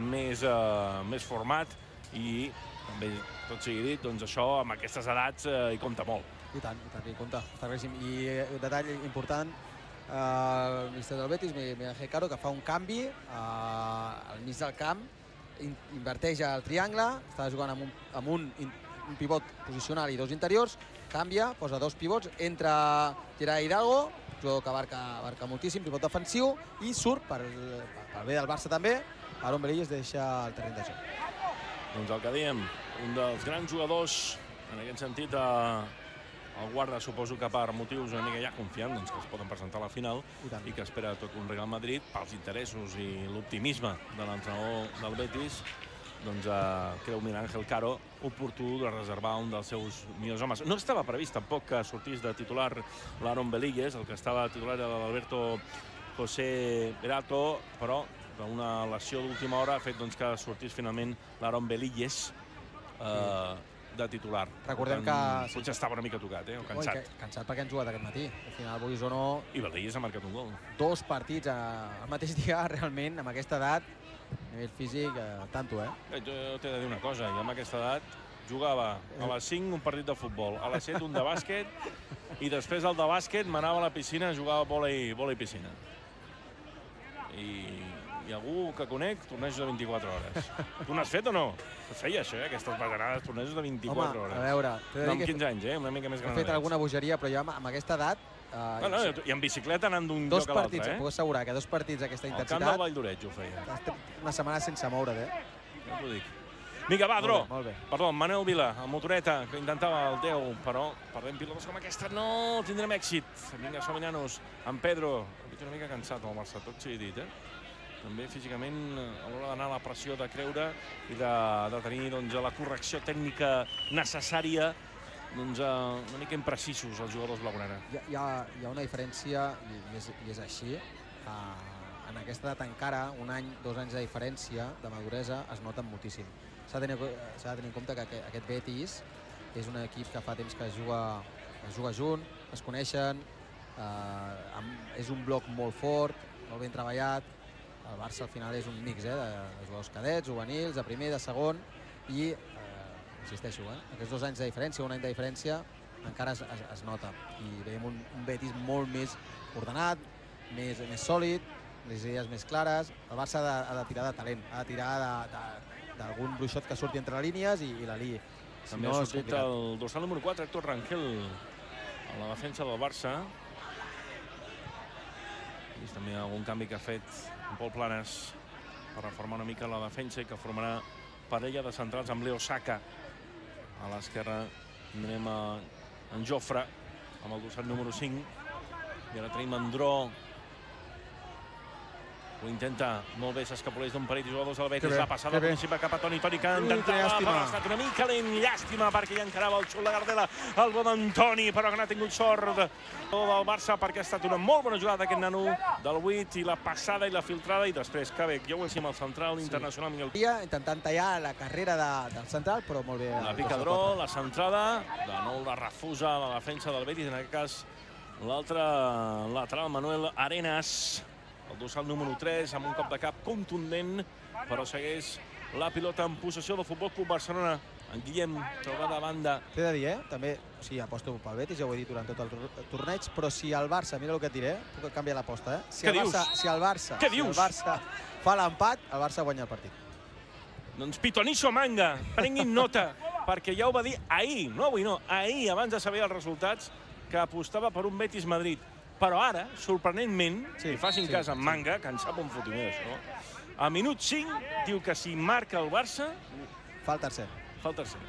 més format, i també, tot sigui dit, doncs això amb aquestes edats hi compta molt. I tant, hi compta, està claríssim. I un detall important, el míster del Betis, Miguel Caro, que fa un canvi al mig del camp, inverteix el triangle, està jugant amb un pivot posicional i 2 interiors, canvia, posa 2 pivots, entra Gerard Hidalgo, jugador que abarca moltíssim, pivot defensiu, i surt, per bé del Barça també, Aaron Belilles deixa el terreny de joc. Doncs el que dèiem, un dels grans jugadors, en aquest sentit, el guarda, suposo que per motius una mica ja confiant, doncs, que es poden presentar a la final i que espera tot un Real Madrid pels interessos i l'optimisme de l'entrenador del Betis, doncs creu Miguel Ángel Caro oportú de reservar un dels seus millors homes. No estava previst tampoc que sortís de titular l'Aaron Belilles, el que estava titular era l'Alberto José Berato, però una lesió d'última hora ha fet que sortís finalment l'Aaron Belilles de titular. Recordem que... Potser estava una mica tocat, o cansat. Cansat perquè han jugat aquest matí. Al final, vulguis o no... I Belilles ha marcat un gol. 2 partits al mateix dia, realment, amb aquesta edat, a nivell físic, tanto, Jo t'he de dir una cosa, jo amb aquesta edat jugava a les 5 un partit de futbol, a les 7 un de bàsquet, i després el de bàsquet m'anava a la piscina, jugava vòlei piscina. I i algú que conec, tornejos de 24 hores. Tu n'has fet o no? Se feia això, aquestes bajanades, tornejos de 24 hores. Home, a veure... No, amb 15 anys, una mica més granadets. He fet alguna bogeria, però ja amb aquesta edat... I en bicicleta anant d'un lloc a l'altre, Em puc assegurar que 2 partits d'aquesta intensitat... Al camp del Vall d'Oreig ho feia. Una setmana sense moure't, Ja t'ho dic. Vinga, va, Dro. Molt bé. Perdó, Manel Vila, el motoreta, que intentava el 10, però perdem pilotes com aquesta no tindrem èxit. Vinga, som-hi, nanos. En Pedro, una mica cansat el Barça, tot sigui dit, També físicament, a l'hora d'anar a la pressió de creure i de tenir la correcció tècnica necessària, una mica imprecisos els jugadors blaugrana. Hi ha una diferència, i és així, en aquesta edat encara, 1 any, 2 anys de diferència de maduresa es noten moltíssim. S'ha de tenir en compte que aquest Betis és un equip que fa temps que es juga junt, es coneixen, és un bloc molt fort, molt ben treballat. El Barça al final és un mix de jugadors cadets, juvenils, de primer, de segon, i insisteixo, aquests 2 anys de diferència, 1 any de diferència, encara es nota. I veiem un Betis molt més ordenat, més sòlid, les idees més clares. El Barça ha de tirar de talent, ha de tirar d'algun bruixot que surti entre línies i la liï. També ha sortit el dorsal número 4, Héctor Rangel, a la defensa del Barça. I també algun canvi que ha fet en Pol Planes per reformar una mica la defensa i que formarà parella de centrals amb Leo Saka. A l'esquerra anem en Jofre amb el dorsal número 5. I ara tenim en Dro. Ho intenta molt bé, s'escapoleix d'un parell de jugadors del Betis. La passada principal cap a Toni, que intentava, però ha estat una mica lent. Llàstima, perquè ja encarava el xut la Gardela, el bon Antoni, però que no ha tingut sort del Barça, perquè ha estat una molt bona jugada d'aquest nano del 8, i la passada i la filtrada, i després Cabec, ja ho veiem al central internacional. Intentant tallar la carrera del central, però molt bé. La pica Dro, la centrada, de nou la refusa la defensa del Betis, en aquest cas l'altre lateral, Manuel Arenas. El dorsal número 3 amb un cop de cap contundent, però segueix la pilota en possessió del Futbol Club Barcelona. En Guillem troba de banda. T'he de dir, també, sí, aposto pel Betis, ja ho he dit durant tot el torneig, però si el Barça, mira el que et diré, puc canviar l'aposta, Què dius? Si el Barça fa l'empat, el Barça guanya el partit. Doncs Pitoniso Manga, prenguin nota, perquè ja ho va dir ahir, no avui no, ahir, abans de saber els resultats, que apostava per un Betis Madrid. Però ara, sorprenentment, i facin cas en Manga, que en sap un fotimer d'això, a minut 5 diu que si marca el Barça... Fa el tercer. Fa el tercer.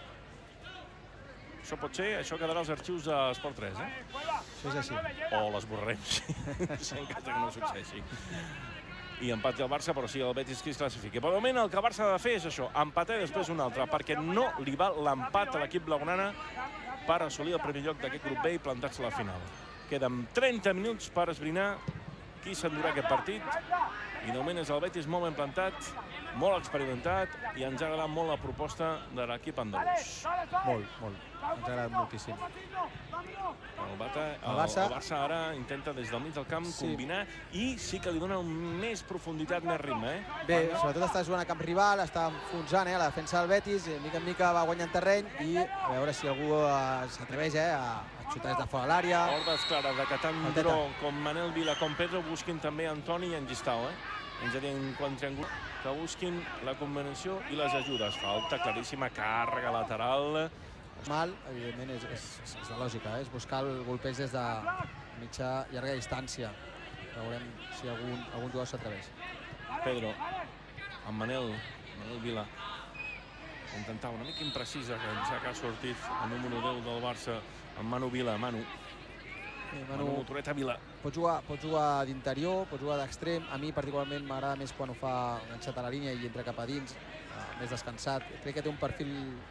Això pot ser, això quedarà als arxius d'Esport 3, Això és així. O l'esborrarem, sí, en cas que no succeeixi. I empati al Barça, però sí el Betis que es classifiqui. Per moment el que el Barça ha de fer és això, empatar i després un altre, perquè no li val l'empat a l'equip blaugrana per assolir el primer lloc d'aquest grup B i plantar-se a la final. Queden 30 minuts per esbrinar qui s'endurà aquest partit. I de moment és el Betis molt ben plantat, molt experimentat, i ens ha agradat molt la proposta de l'equip andalús. Molt. Ens ha agradat moltíssim. El Barça ara intenta des del mig del camp combinar i sí que li dona més profunditat, més ritme. Bé, sobretot està jugant a camp rival, està enfonsant la defensa del Betis, mica en mica va guanyant terreny i a veure si algú s'atreveix a xutar des de fora l'àrea. Ordres clares de que tant Dro com Manel Vila com Pedro busquin també Antoni i en Gistau. Ens ha dit quan triangul que busquin la combinació i les ajudes. Falta claríssima, càrrega lateral. Mal, evidentment, és de lògica, és buscar el golpeig des de mitja llarga distància. Veurem si algun jugador s'atreveix. Pedro, amb Manel Vila. Intentava una mica imprecisa, que ha sortit el número 10 del Barça, amb Manu Vila. Manu Motoreta Vila. Pot jugar d'interior, pot jugar d'extrem. A mi particularment m'agrada més quan ho fa enganxat a la línia i entra cap a dins, més descansat. Crec que té un perfil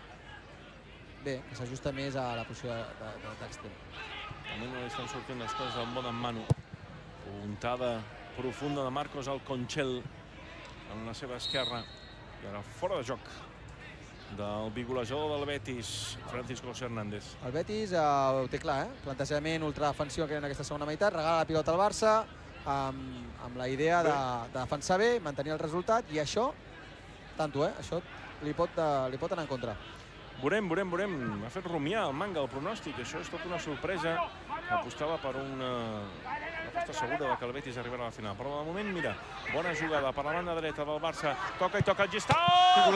bé, que s'ajusta més a la posició d'extrem. També no li estan sortint les coses amb bon en Manu. Puntada profunda de Marcos Alconchel en la seva esquerra. I ara fora de joc del bigolejador del Betis, Francisco José Hernández. El Betis ho té clar, plantejament ultradefensiu en aquesta segona meitat, regala la pilota al Barça amb la idea de defensar bé, mantenir el resultat, i això, tanto, això li pot anar en contra. Veurem. Ha fet rumiar el Manga el pronòstic. Això és tota una sorpresa. Apostava per una aposta segura que el Betis arribarà a la final. Però de moment, mira, bona jugada per la banda dreta del Barça. Toca i toca el Gistau!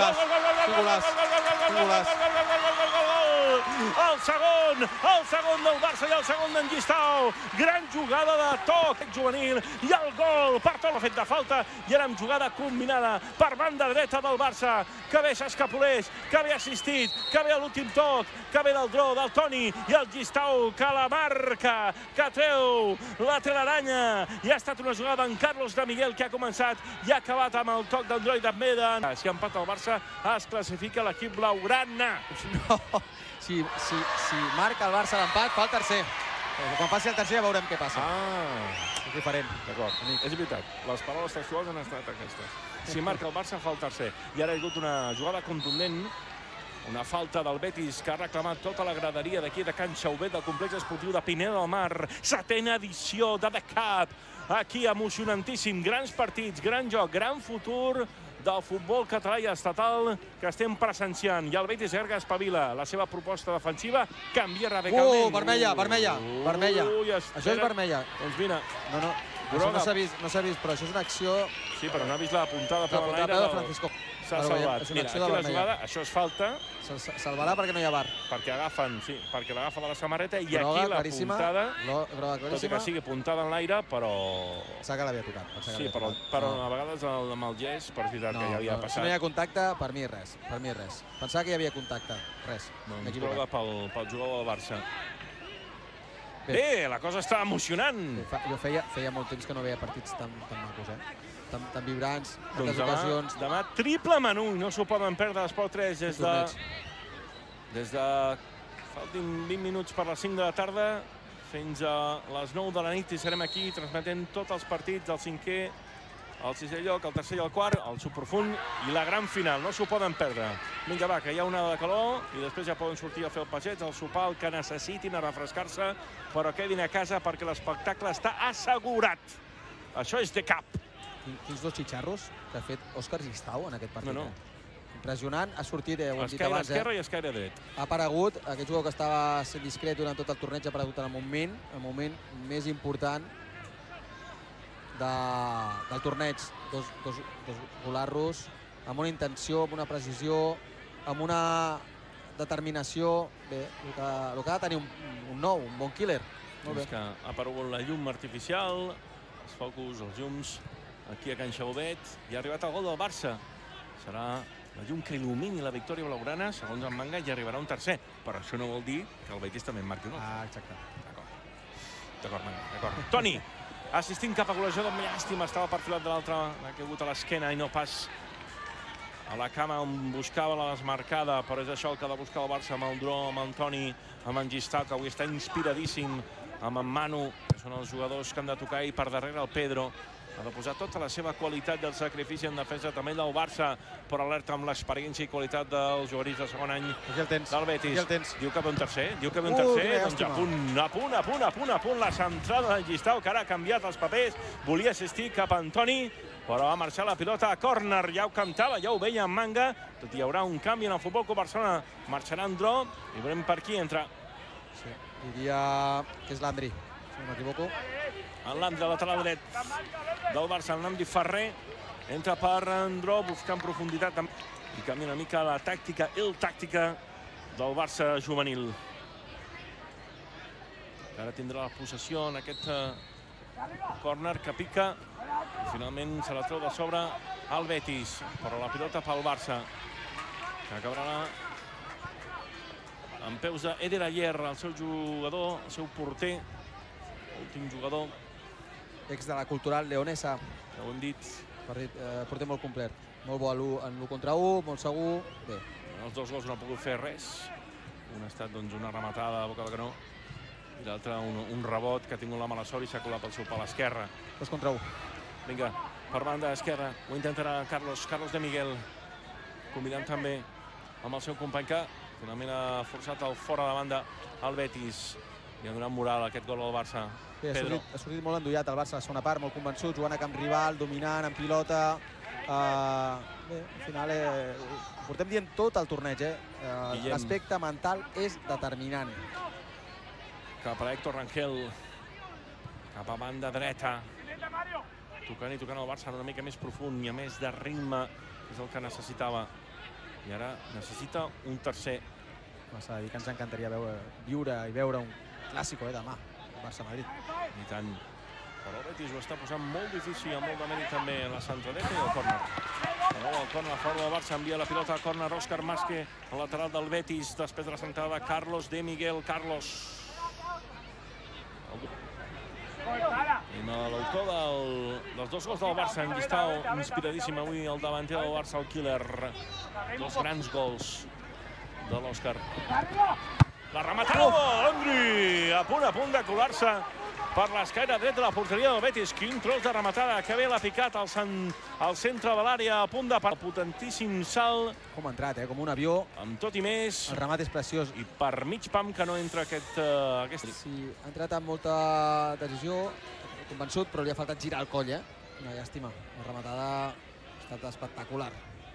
El segon del Barça i el segon d'en Gistau. Gran jugada de toc juvenil i el gol. Partol ha fet de falta i ara amb jugada combinada per banda dreta del Barça. Que bé s'escapoleix, que bé assistit, que bé a l'últim toc, que bé del Dro, del Toni i el Gistau que la marca, que treu la telaranya. I ha estat una jugada d'en Carlos de Miguel que ha començat i ha acabat amb el toc d'Android d'Admeda. Si empata el Barça es classifica l'equip blaugrana. No, si marca el Barça l'empat, fa el tercer. Quan passi el tercer ja veurem què passa. És diferent. D'acord, és veritat. Les paraules textuals han estat aquestes. Si marca el Barça, fa el tercer. I ara hi ha hagut una jugada contundent, una falta del Betis que ha reclamat tota la graderia d'aquí de Can Xaubet del complex esportiu de Pineda del Mar. 7ª edició de The Cup. Aquí emocionantíssim, grans partits, gran joc, gran futur del futbol català i estatal que estem presenciant. I el Betis Erga espavila. La seva proposta defensiva canvia radicalment. Vermella. Això és vermella. Doncs mira. No, això no s'ha vist, però això és una acció... Sí, però no ha vist la puntada per l'aire de Francisco. S'ha salvat. Mira, aquí la jugada, això és falta. Salvarà perquè no hi ha VAR. Perquè agafen, sí, perquè l'agafa de la samarreta i aquí la puntada, tot i que sigui puntada en l'aire, però... Pensava que l'havia tocat. Sí, però a vegades amb el gest, per veritat que ja havia passat. Si no hi ha contacte, per mi res. Pensava que hi havia contacte, res. Doncs prova pel jugador del Barça. Bé, la cosa està emocionant. Jo feia molt temps que no veia partits tan macos, tan vibrants, tantes ocasions. Demà triple menú, no s'ho poden perdre l'Esport 3 des de faltin 20 minuts per les 5 de la tarda fins a les 9 de la nit i serem aquí transmetent tots els partits, el 5è, el 6è lloc, el 3è i el 4è, el subprofund i la gran final, no s'ho poden perdre. Vinga, va, que hi ha una de calor i després ja poden sortir a fer el passeig, el sopar, el que necessitin, a refrescar-se, però quedin a casa perquè l'espectacle està assegurat. Això és The Cup. Quins dos xitxarros que ha fet Òscar Gistau en aquest partit. No. Impressionant, ha sortit, ho hem dit Esquerra abans. Esquerra i esquerra dret. Ha aparegut, aquest jugador que estava sent discret durant tot el torneig ha aparegut en el moment més important del torneig. Dos golarros, amb una intenció, amb una precisió, amb una determinació. Bé, el que ha de tenir un bon killer. És que ha aparegut la llum artificial, els focus, els llums, aquí a Can Xaubet, i ha arribat el gol del Barça. Serà la llum que il·lumini la victòria blaugrana, segons en Manga, i arribarà un tercer. Però això no vol dir que el Betis també en marqui un. Exacte. D'acord, Manga, d'acord. Toni, assistint cap a golejador, amb llàstima, estava perfilat de l'altre, ha caigut a l'esquena i no pas a la cama on buscava la desmarcada, però és això el que ha de buscar el Barça amb el Dro, amb en Toni, amb en Gistau, que avui està inspiradíssim, amb en Manu, que són els jugadors que han de tocar, i per darrere el Pedro. Ha de posar tota la seva qualitat del sacrifici en defensa també del Barça, però alerta amb l'experiència i qualitat dels jugadors de segon any del Betis. Diu que ve un tercer, doncs a punt la centrada del Gistau, que ara ha canviat els papers, volia assistir cap a Antoni, però va marxar la pilota a córner, ja ho cantava, ja ho veia en Manga, tot hi haurà un canvi en el Futbol Club Barcelona, marxarà Andró, i veurem per qui entra. Sí, diria que és Landry, si no m'equivoco. En Landry, lateral dret del Barça, el Namdi Ferrer, entra per Andró, buscant profunditat i canvia una mica la tàctica, del Barça juvenil. Ara tindrà la possessió en aquest córner que pica i finalment se la treu de sobre el Betis, però la pilota pel Barça, que acabarà amb peus d'Eder Ayer, el seu jugador, el seu porter, l'últim jugador. Ex de la Cultural Leonesa. Ja ho hem dit. Porter molt complet. Molt bo en l'1 contra 1, molt segur. Bé. Els dos gols no han pogut fer res. Un ha estat una rematada a boca de canó i l'altre un rebot que ha tingut la mala sort i s'ha colat pel seu pal esquerre. 2 contra 1. Vinga, per banda esquerra. Ho intentarà Carlos de Miguel. Combinant també amb el seu company que finalment ha forçat el fora de banda al Betis. I ha donat moral a aquest gol al Barça. Bé, ha sortit molt endollat el Barça a la segona part, molt convençut, jugant a camp rival, dominant, en pilota. Bé, al final ho portem dient tot el torneig, l'aspecte mental és determinant. Cap a Héctor Rangel, cap a banda dreta, tocant i tocant el Barça una mica més profund i a més de ritme, és el que necessitava. I ara necessita un tercer. S'ha de dir que ens encantaria viure i veure un clàssic demà, el Barça-Madrid. I tant. Però el Betis ho està posant molt difícil, amb molt de mèrit també en la centradeta i el córner. De nou el córner a favor del Barça, envia la pilota al córner Òscar Masque, al lateral del Betis, després de la centrada Carlos de Miguel. Carlos. L'autor dels dos gols del Barça, en Guistau, inspiradíssim avui el davanter del Barça, el Killer. Dos grans gols de l'Òscar. La rematada d'Andri, a punt de colar-se per l'esquerra dreta de la porteria del Betis. Quin tros de rematada, que bé l'ha picat al centre de l'àrea, a punt de parar. Potentíssim salt. Com ha entrat, com un avió. Amb tot i més. El remat és preciós. I per mig pam que no entra aquest... Sí, ha entrat amb molta decisió, convençut, però li ha faltat girar el coll, Una llàstima. La rematada ha estat espectacular.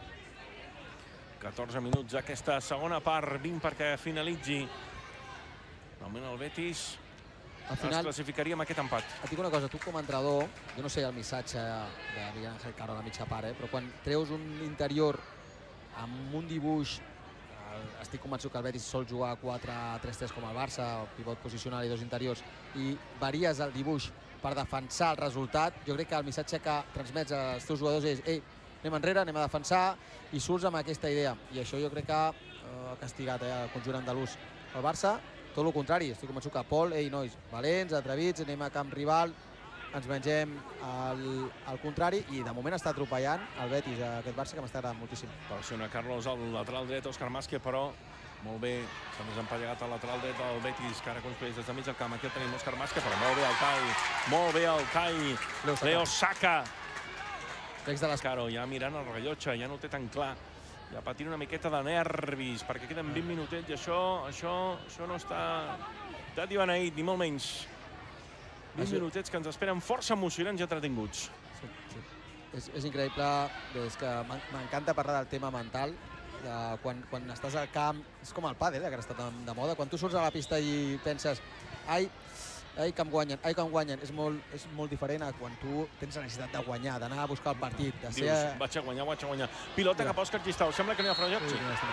14 minuts aquesta segona part, 20 perquè finalitzi. Normalment el Betis es classificaria amb aquest empat. Et dic una cosa, tu com a entrenador, jo no sé el missatge de Miguel Ángel Caro a la mitja part, però quan treus un interior amb un dibuix, estic convençut que el Betis sol jugar 4-3-3 com el Barça, o pivot posicional i dos interiors, i varies el dibuix per defensar el resultat, jo crec que el missatge que transmets als teus jugadors és anem enrere, anem a defensar, i surts amb aquesta idea. I això jo crec que ha castigat el conjunt andalús. El Barça, tot el contrari, estic convençut que Pol, nois, valents, atrevits, anem a camp rival, ens mengem al contrari, i de moment està atropellant el Betis, aquest Barça, que m'està agradant moltíssim. Pressiona Carlos al lateral dret, Òscar Masque, però molt bé, s'ha desempallegat al lateral dret del Betis, que ara construeix des de mig del camp. Aquí el tenim Òscar Masque, però molt bé el tall, Leo Saka. Caro, ja mirant el rellotge, ja no ho té tan clar, ja patint una miqueta de nervis, perquè queden 20 minutets i això no està divaneït, ni molt menys. 20 minutets que ens esperen força emocionants i entretinguts. És increïble, és que m'encanta parlar del tema mental, quan estàs al camp, és com el pàdel, que ara està de moda, quan tu surts a la pista i penses ai, que em guanyen, és molt diferent a quan tu tens la necessitat de guanyar, d'anar a buscar el partit. Dius, vaig a guanyar. Pilota cap a Òscar Gistau, sembla que no hi ha frejat.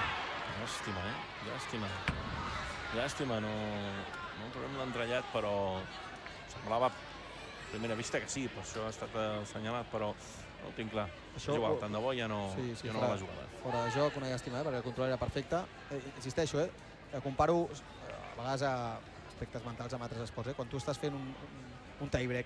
Llàstima, no trobem l'entrellat, però semblava a primera vista que sí, per això ha estat assenyalat, però no ho tinc clar. És igual, tant de bo ja no va jugar. Fora de joc, una llàstima, perquè el control era perfecte. Insisteixo, comparo a vegades aspectes mentals amb altres esports. Quan tu estàs fent un tie-break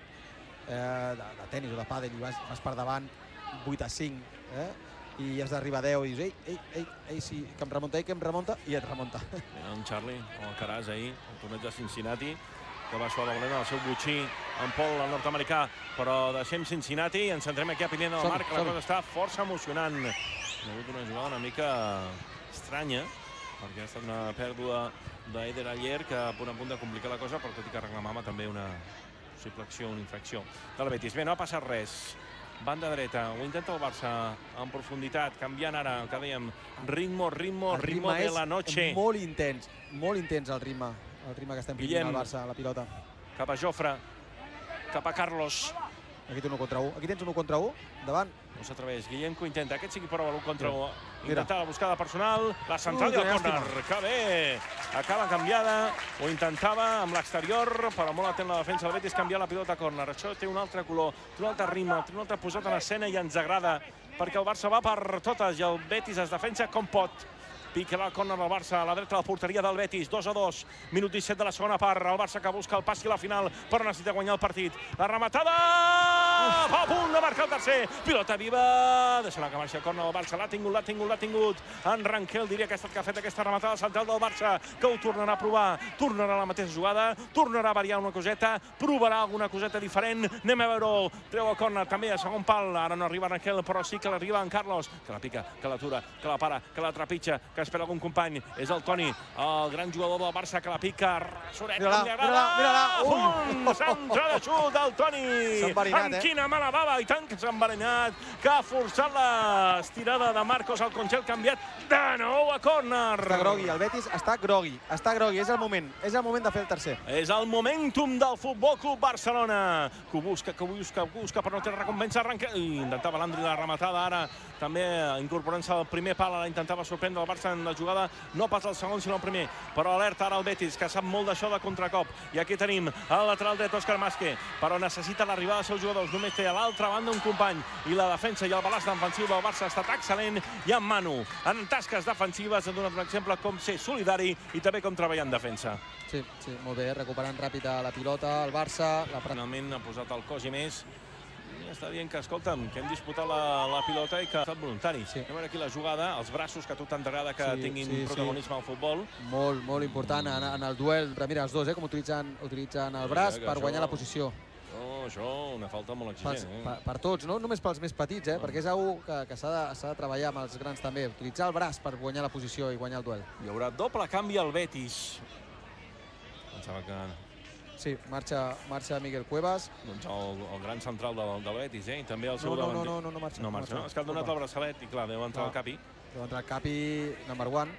de tenis o de pàdel i vas per davant 8-5 i has d'arribar a 10 i dius ei, sí, que em remunta, i et remunta. En Charlie, o el Caraz ahir, el torneig de Cincinnati, que va suar valent el seu butxí en Pol, el nord-americà, però deixem Cincinnati i ens centrem aquí a Pineda del Mar, que la cosa està força emocionant. Hi ha hagut una jugada una mica estranya, perquè ha estat una pèrdua d'Eder Aller, que a punt de complicar la cosa, però tot i que reclamava també una possible acció, una infracció del Betis. Bé, no ha passat res. Banda dreta, ho intenta el Barça en profunditat, canviant ara, el que dèiem, ritmo de la noche. Molt intens el ritme que estem pillint al Barça, a la pilota. Cap a Jofre, cap a Carlos. Aquí tens un contra 1, aquí tens un 1 contra 1, davant. No s'atreveix, Guillem que ho intenta, aquest sí que prova l'1 contra 1. Intenta la buscada personal, la central i el córner, que bé! Acaba canviada, ho intentava amb l'exterior, però molt atent la defensa del Betis, canviar la pilota a córner. Això té un altre color, té un altre ritme, té un altre posat en escena i ens agrada, perquè el Barça va per totes i el Betis es defensa com pot. Pica el córner del Barça, a la dreta de la porteria del Betis, 2-2, minut 17 de la segona part, el Barça que busca el passi a la final, però necessita guanyar el partit. La rematada! Fa a punt de marcar el tercer, pilota viva, deixa-la que marxi el córner del Barça, l'ha tingut. En Rangel diria que ha estat que ha fet aquesta rematada central del Barça, que ho tornarà a provar, tornarà a la mateixa jugada, tornarà a variar una coseta, provarà alguna coseta diferent, anem a veure-ho, treu el córner també a segon pal, ara no arriba Rangel, però sí que l'arriba en Carlos, que la pica, que l'atura, que la para, que la trepitja, que espera algun company, és el Toni, el gran jugador del Barça, que la pica, Soret, com li agrada, punt, centre de xut del Toni, Quina mala bava, i tant que s'ha embaranyat, que ha forçat l'estirada de Marcos al Congel, canviat de nou a córner. Està grogui, el Betis està grogui, és el moment de fer el tercer. És el momentum del Futbol Club Barcelona, que busca per no tenir recompensa, arrenca, i intentava l'Andri la rematada, ara també incorporant-se al primer pal, ara intentava sorprendre el Barça en la jugada, no pas el segon sinó el primer, però alerta ara el Betis, que sap molt d'això de contracop, i aquí tenim el lateral dret Òscar Masque, però necessita l'arribada dels seus jugadors, només té a l'altra banda un company, i la defensa i el balanç defensiu del Barça ha estat excel·lent, i en Manu, en tasques defensives, ha donat un exemple com ser solidari i també com treballar en defensa. Sí, molt bé, recuperant ràpid la pilota, el Barça... Finalment ha posat el cos i més, i està dient que, escolta'm, que hem disputat la pilota i que ha estat voluntari. A veure aquí la jugada, els braços, que a tu tant t'agrada que tinguin protagonisme al futbol. Molt important en el duel, però mira, els dos, com utilitzen el braç per guanyar la posició. Això, una falta molt exigent. Per tots, no només pels més petits, perquè és una que s'ha de treballar amb els grans també, utilitzar el braç per guanyar la posició i guanyar el duel. Hi haurà doble canvi al Betis. Pensava que... Sí, marxa Miguel Cuevas. Doncs el gran central del Betis, i també el seu davanter. No marxa. No marxa, no? És que ha donat el braçalet i, clar, deu entrar el Capi. Deu entrar el Capi, number one.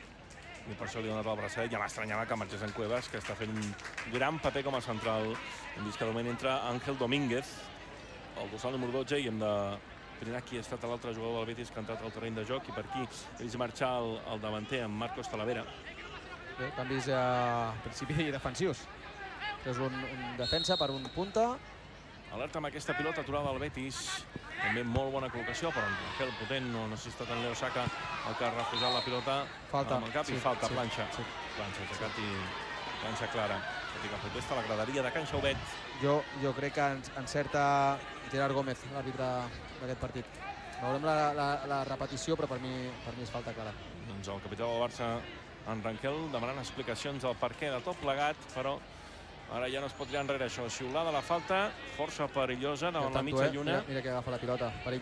I per això li ha donat el braçalet. Ja m'estranyava que marxés en Cuevas, que està fent un gran paper com a central. Hem vist que de moment entra Ángel Domínguez, el dorsal número 12, i hem de mirar qui ha estat l'altre jugador del Betis que ha entrat al terreny de joc, i per aquí he vist marxar el davanter, amb Marcos Talavera. Bé, canvis a principi defensius. És un defensa per un punta. Alerta amb aquesta pilota aturada del Betis. També molt bona col·locació, però Ángel potent, no ha estat en Leo Saka el que ha refusat la pilota amb el cap, i falta, planxa. Planxa, aixecat i planxa clara. Tot i que protesta la graderia de Can Xauvet. Jo crec que encerta Gerard Gómez, l'àrbitre d'aquest partit. Veurem la repetició, però per mi és falta clara. Doncs el capità del Barça, en Ranquel, demanant explicacions del perquè de tot plegat, però ara ja no es pot tirar enrere això. Xiulada la falta, força perillosa davant la mitja lluna. Mira que agafa la pilota, perill.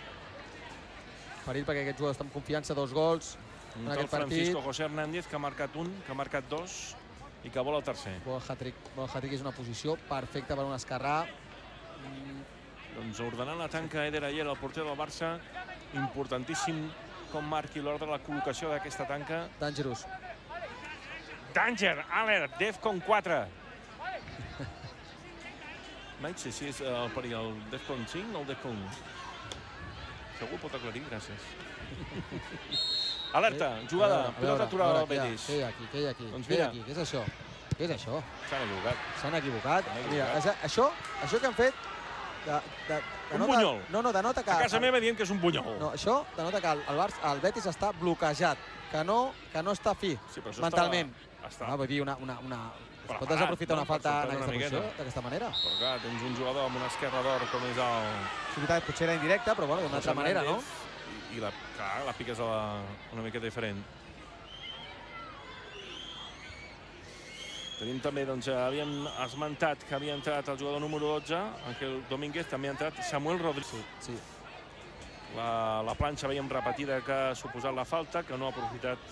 Perill perquè aquest jugador està amb confiança, 2 gols en aquest partit. Francisco José Hernández, que ha marcat un, que ha marcat 2 i que vol el tercer. Vol el hat-trick, és una posició perfecta per un esquerrà. Doncs ordenant la tanca Eder Ayer, el porter del Barça, importantíssim com marqui l'ordre de la col·locació d'aquesta tanca. Dangerous. Danger, alert, Defcon 4. Mai sé si és el perill, el Defcon 5 o el Defcon 1. Segur pot aclarir, gràcies. Alerta, jugada, pilota aturada del Betis. Què hi ha aquí? Què és això? Què és això? S'han equivocat. Mira, això que han fet... Un bunyol. No, denota que... A casa meva diem que és un bunyol. No, això denota que el Betis està bloquejat, que no està fi mentalment. Vull dir, es pot desaprofitar una falta en aquesta posició, d'aquesta manera? Però clar, tens un jugador amb una esquerra d'or com és el... És veritat, potser era indirecta, però d'una altra manera, no? I la piques una miqueta diferent. Tenim també, doncs, havíem esmentat que havia entrat el jugador número 12, Ángel Domínguez, també ha entrat Samuel Rodríguez. Sí. La planxa veiem repetida que ha suposat la falta, que no ha aprofitat.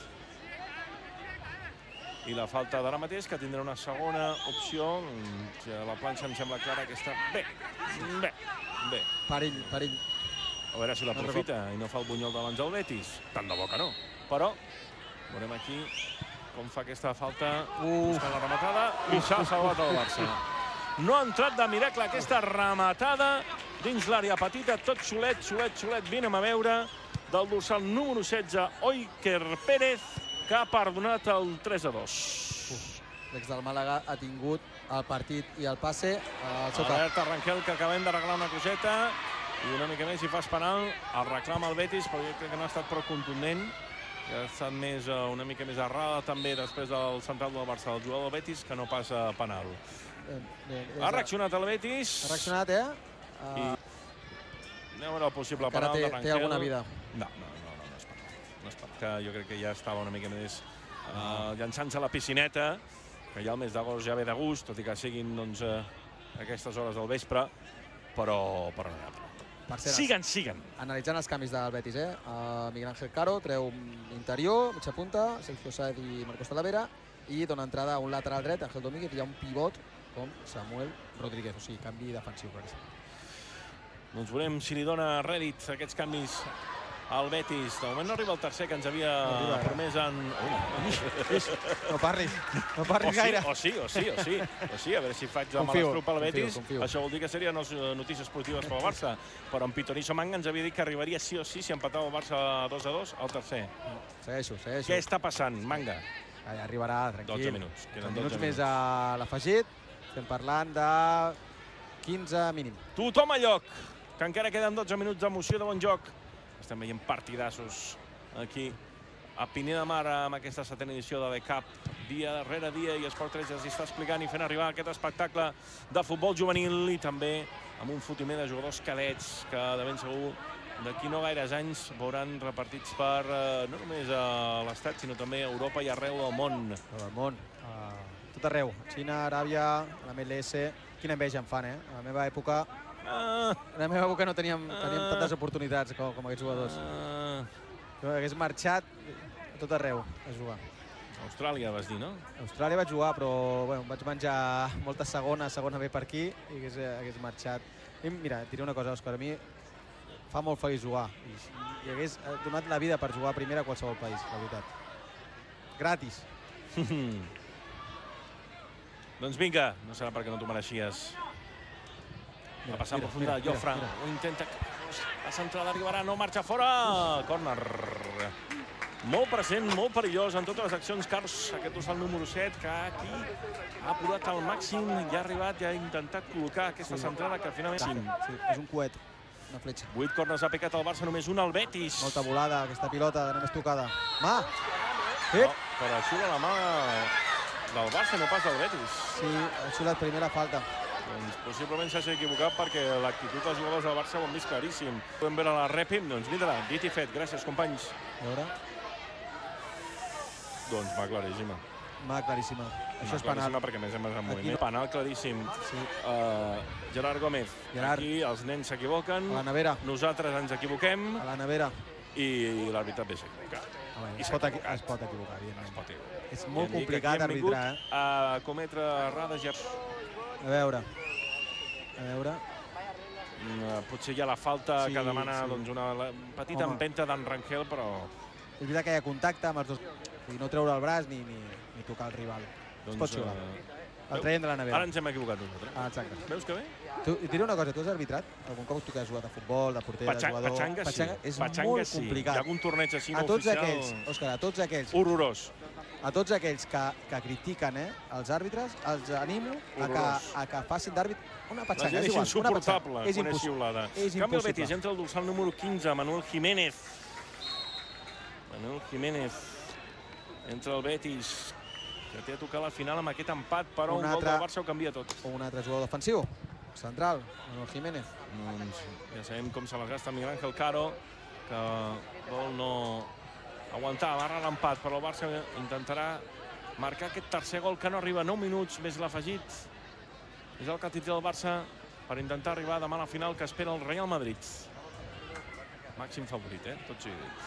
I la falta d'ara mateix, que tindrà una segona opció. La planxa em sembla clara que està bé. Perill. A veure si l'aprofita i no fa el bunyol davant del Betis. Tant de bo que no. Però veurem aquí com fa aquesta falta. Buscant la rematada i s'ha salvat el Barça. No ha entrat de miracle aquesta rematada dins l'àrea petita, tot solet. Vinem a veure del dorsal número 16, Óiker Pérez, que ha perdonat el 3-2. L'ex del Màlaga ha tingut el partit i el passe al seu cap. Alerta Ranquel, que acabem de arreglar una coseta, i una mica més si fas penal, el reclama el Betis, però jo crec que no ha estat prou contundent, que ha estat una mica més errada també després del central del Barça, el jugador del Betis, que no passa penal. Ha reaccionat el Betis. Ha reaccionat, I anem a veure el possible penal de Ranquel. Té alguna vida. No és penal, que jo crec que ja estava una mica més llançant-se a la piscineta, que ja el mes d'agost ja ve de gust, tot i que siguin aquestes hores del vespre, però no hi ha prou. Siguen. Analitzant els canvis del Betis, Miguel Ángel Caro treu interior, mitja punta, Sergio Sáez i Marcos Talavera, i dona entrada a un lateral dret, Ángel Domínguez, i hi ha un pivot com Samuel Rodríguez, o sigui, canvi defensiu. Doncs veurem si li dona rèdit aquests canvis al Betis. De moment no arriba el tercer que ens havia promès en... No parlis gaire. O sí. A veure si faig la mala estrupa al Betis. Això vol dir que serien notícies esportives pel Barça. Però en Pitoniso Manga ens havia dit que arribaria sí o sí si empatava el Barça 2-2 al tercer. Segueixo. Què està passant, Manga? Arribarà, tranquil. 12 minuts. Queden 12 minuts més a l'afegit. Estem parlant de 15 mínim. Tothom a lloc, que encara queden 12 minuts d'emoció de bon joc. Estem veient partidassos aquí a Pineda de Mar amb aquesta setena edició de The Cup. Dia rere dia i Esport 3 els està explicant i fent arribar aquest espectacle de futbol juvenil i també amb un fotimer de jugadors cadets que de ben segur d'aquí no gaires anys veuran repartits per no només a l'Estat sinó també a Europa i arreu del món. Del món, tot arreu. Xina, Aràbia, la MLS. Quina enveja em fan, A la meva època... En la meva època no teníem tantes oportunitats com aquests jugadors. Jo hagués marxat a tot arreu a jugar. Austràlia vas dir, no? A Austràlia vaig jugar, però vaig menjar molta segona B per aquí i hagués marxat. I mira, et diré una cosa, Òscar, a mi fa molt feliç jugar i hagués donat la vida per jugar a primera a qualsevol país, la veritat. Gratis. Doncs vinga, no serà perquè no t'ho mereixies. Va passar en profunda de Jofre. Ho intenta. La centrada arribarà, no marxa fora. Córner. Molt present, molt perillós en totes les accions. Carlos, aquest dorsal número 7, que aquí ha apurat al màxim i ha arribat i ha intentat col·locar aquesta centrada que finalment... Sí, és un coet, una fletxa. 8 corners ha picat el Barça, només un al Betis. Molta volada, aquesta pilota, només tocada. Mà! Però xula la mà del Barça, no pas del Betis. Sí, ha xulat primera falta. Doncs possiblement s'hagi equivocat perquè l'actitud dels jugadors del Barça ho hem vist claríssim. Podem veure la rèpim, doncs mira, dit i fet. Gràcies, companys. A veure. Doncs mà claríssima. Mà claríssima. Això és penal. Perquè més hem en moviment. Penal claríssim. Sí. Gerard Gómez. Aquí els nens s'equivoquen. A la nevera. Nosaltres ens equivoquem. A la nevera. I l'arbitrat ve s'equivocar. Es pot equivocar, evidentment. És molt complicat arbitrar, a cometre errades i... A veure. Potser hi ha la falta que demana una petita empenta d'en Rangel, però... És veritat que hi ha contacte amb els dos. Vull dir, no treure el braç ni tocar el rival. Es pot xular. El traiem de la nevera. Ara ens hem equivocat nosaltres. Exacte. Veus que bé? Et diré una cosa, tu has arbitrat? Algun cop tu que has jugat a futbol, de porter, de jugador... Patxanga sí. És molt complicat. Hi ha algun torneig així no oficial... Òscar, a tots aquells... Horrorós. A tots aquells que critiquen els àrbitres, els animo a que facin d'àrbit una patxanga. És insuportable, és una xiulada. És canvi el Betis, entra el dorsal número 15, Manuel Jiménez. Entra el Betis, que té a tocar la final amb aquest empat, però un gol del Barça ho canvia tot. O un altre jugador defensiu, central, Manuel Jiménez. Doncs ja sabem com se les gasta Miguel Ángel Caro, que vol no... aguantar, barra l'empat, però el Barça intentarà marcar aquest tercer gol que no arriba. 9 minuts més l'afegit. És el que té el Barça per intentar arribar demà a la final que espera el Real Madrid. Màxim favorit, tot sigui dit.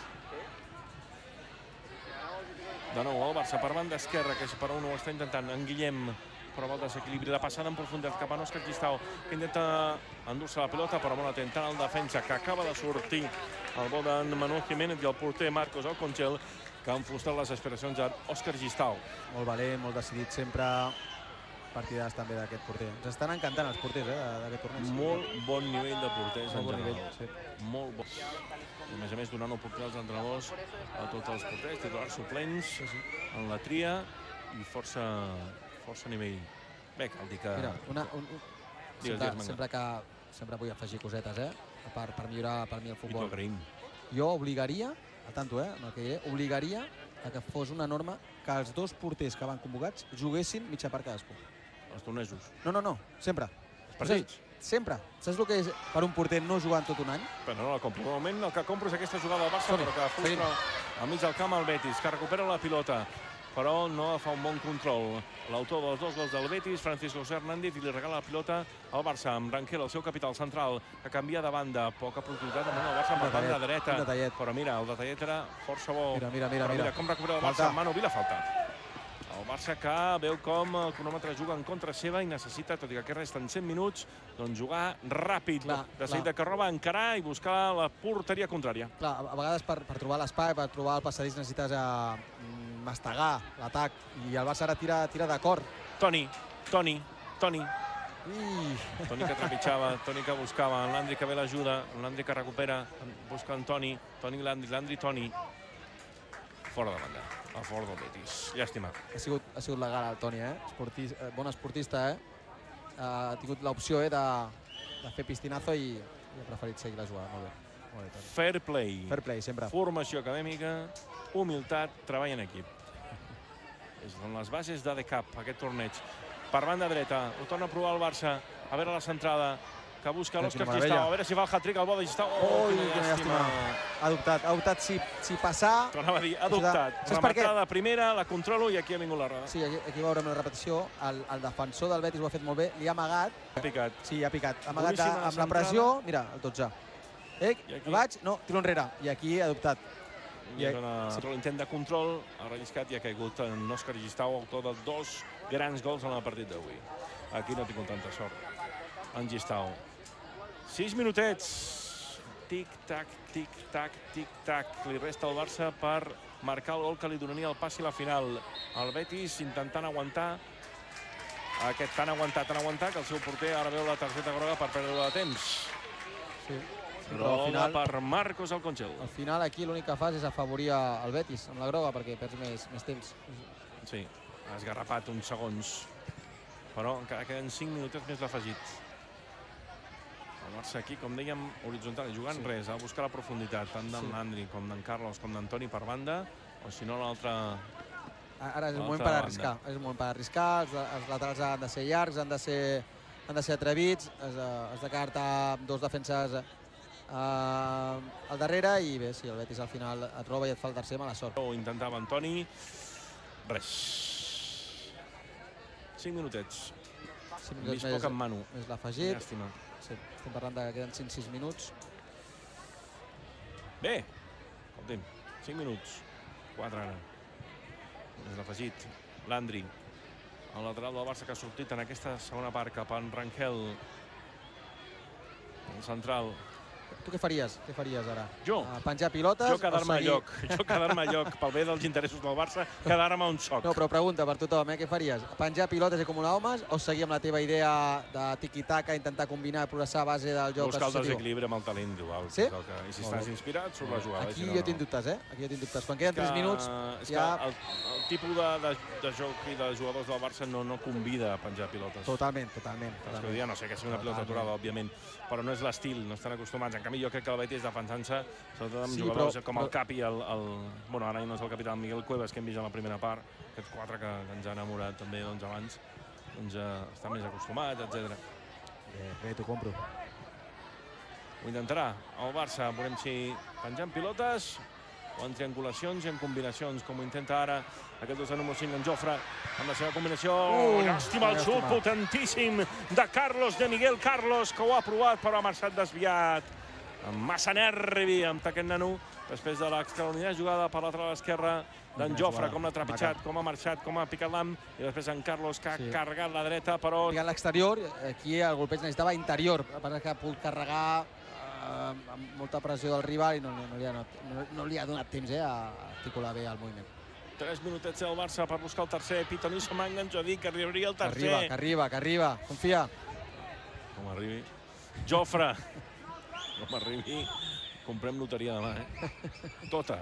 De nou el Barça per banda esquerra, que per on ho està intentant en Guillem, però vol desequilibri. La passada en profunditat cap a Òscar Gistau, que intenta endur-se la pilota, però molt atentant al defensa, que acaba de sortir el gol d'en Manuel Jiménez i el porter Marcos Alconchel, que han frustrat les aspiracions d'Òscar Gistau. Molt valent, molt decidit sempre. Partidars també d'aquest porter. Ens estan encantant els porters d'aquest torneig. Molt bon nivell de porters en general. Molt bo. I a més donant oportunitat als entrenadors a tots els porters, titulars suplents en la tria i força nivell. Bé, cal dir que... Mira, sempre vull afegir cosetes, per millorar per mi el futbol. I t'ho agraïm. Jo obligaria, al tanto, obligaria a que fos una norma que els dos porters que van convocats juguessin mitja part cadascú. Els tornejos? No, sempre. Els partits? Sempre. Saps el que és per un porter no jugant tot un any? Però no la compro. De moment el que compro és aquesta jugada del Barça, però que frustra al mig del camp el Betis, que recupera la pilota, però no fa un bon control. L'autor dels dos gols del Betis, Francisco José Hernández, i li regala la pilota al Barça, amb Rangel, el seu capital central, que canvia de banda. Poca productivitat damunt el Barça amb la banda dreta. Però mira, el detallet era força bo. Mira. Com recupera el Barça, Manu Vila, falta. El El Barça que veu com el cronòmetre juga en contra seva i necessita, tot i que aquí resten 100 minuts, doncs jugar ràpid. De seguida que roba, encarar i buscar la porteria contrària. Clar, a vegades per trobar l'espai, per trobar el passadís, necessites mastegar l'atac. I el Barça ara tira de cor. Toni. Toni que trepitjava, Toni que buscava, en Landry que ve l'ajuda, en Landry que recupera, busca en Toni, Landry, Toni. Fora de banda, a favor del Betis. Llàstima. Ha sigut legal el Toni, bon esportista, ha tingut l'opció de fer pistinazo i ha preferit seguir la jugada. Molt bé, Toni. Fair play. Fair play, sempre. Formació acadèmica, humilitat, treball en equip. Són les bases d'ADCAP, aquest torneig. Per banda dreta, ho torna a provar el Barça. A veure la centrada, que busca l'Òscar Gistau. A veure si fa el hat-trick al bo de Gistau. Oh, quina llàstima. Ha dubtat si passar... Tornava a dir, ha dubtat. Rematada de primera, la controlo i aquí ha vingut l'errada. Sí, aquí veurem la repetició. El defensor del Betis ho ha fet molt bé. Li ha amagat. Ha picat. Sí, ha picat. Ha amagat amb la pressió. Mira, el 12. Vaig, no, tiro enrere. I aquí ha dubtat. L'intent de control ha relliscat i ha caigut en Òscar Gistau, autor de 2 grans gols en el partit d'avui. Aquí no ha tingut tanta sort. En Gistau. 6 minutets. Tic-tac, tic-tac, tic-tac. Li resta al Barça per marcar el gol que li donaria el pas i la final. El Betis intentant aguantar aquest tan aguantat, que el seu porter ara veu la targeta groga per perdre de temps. Sí. Roda per Marcos Alconchel. Al final aquí l'únic que fas és afavorir el Betis amb la groga perquè perds més temps. Sí, ha esgarrapat uns segons. Però encara queden 5 minutets més d'afegit. El Barça aquí, com dèiem, horitzontal, jugant res, a buscar la profunditat, tant d'en Landry com d'en Carlos com d'en Toni per banda, o si no l'altra... Ara és un moment per arriscar. És un moment per arriscar, els laterals han de ser llargs, han de ser atrevits, has de quedar-te amb 2 defenses al darrere i bé, si el Betis al final et roba i et fa el tercer, mala sort. Ho intentava en Toni, res. 5 minutets. Més poc en Manu. Més l'afegit. Llàstima. Sí, estem parlant que queden 5-6 minuts. Bé, escolti'm, 5 minuts. 4 ara. Més l'afegit. Landry. El lateral del Barça que ha sortit en aquesta segona part cap en Rangel. El central. Tu què faries? Què faries ara? Jo? Penjar pilotes? Jo quedar-me a lloc. Jo quedar-me a lloc. Pel bé dels interessos del Barça, quedar-me a un soc. No, però pregunta per tothom, què faries? Penjar pilotes i acumular homes o seguir amb la teva idea de tiqui-taca, intentar combinar i progressar a base del joc associatiu? Buscar el desequilibri amb el talent individual. Sí? I si estàs inspirat, surt la jugada. Aquí jo tinc dubtes, Aquí jo tinc dubtes. Quan queden 3 minuts... És que el tipus de joc i de jugadors del Barça no convida a penjar pilotes. Totalment. No sé que sigui una pilota aturada, òbviament, però no és l'estil, no estan acostumats. En canvi, jo crec que el Betis defensant-se, sobretot amb jugadors com el Capi, bueno, ara no és el capità, el Miguel Cuevas, que hem vist a la primera part, aquests 4 que ens han enamorat també abans, estan més acostumats, etc. Bé, t'ho compro. Ho intentarà el Barça, veurem si penjant pilotes o en triangulacions i en combinacions, com ho intenta ara aquest dos de número 5, en Jofre, amb la seva combinació. Llàstima el xut potentíssim de Carlos, de Miguel Carlos, que ho ha provat però ha marxat desviat. Amb massa nervi amb aquest nano, després de l'extraordinària jugada per lateral esquerra d'en Jofre, com l'ha trepitjat, com ha marxat, com ha picat l'am, i després en Carlos, que ha carregat la dreta, però... Picat l'exterior, aquí el golpeig necessitava interior, a part que ha pogut carregar amb molta pressió del rival i no li ha donat temps a articular bé el moviment. 3 minutets del Barça per buscar el tercer, Pitoni se m'ha enganxat a dir que arribaria el tercer. Que arriba, confia. Com arribi. Jofre. Com arribi, comprem loteria demà, Tota.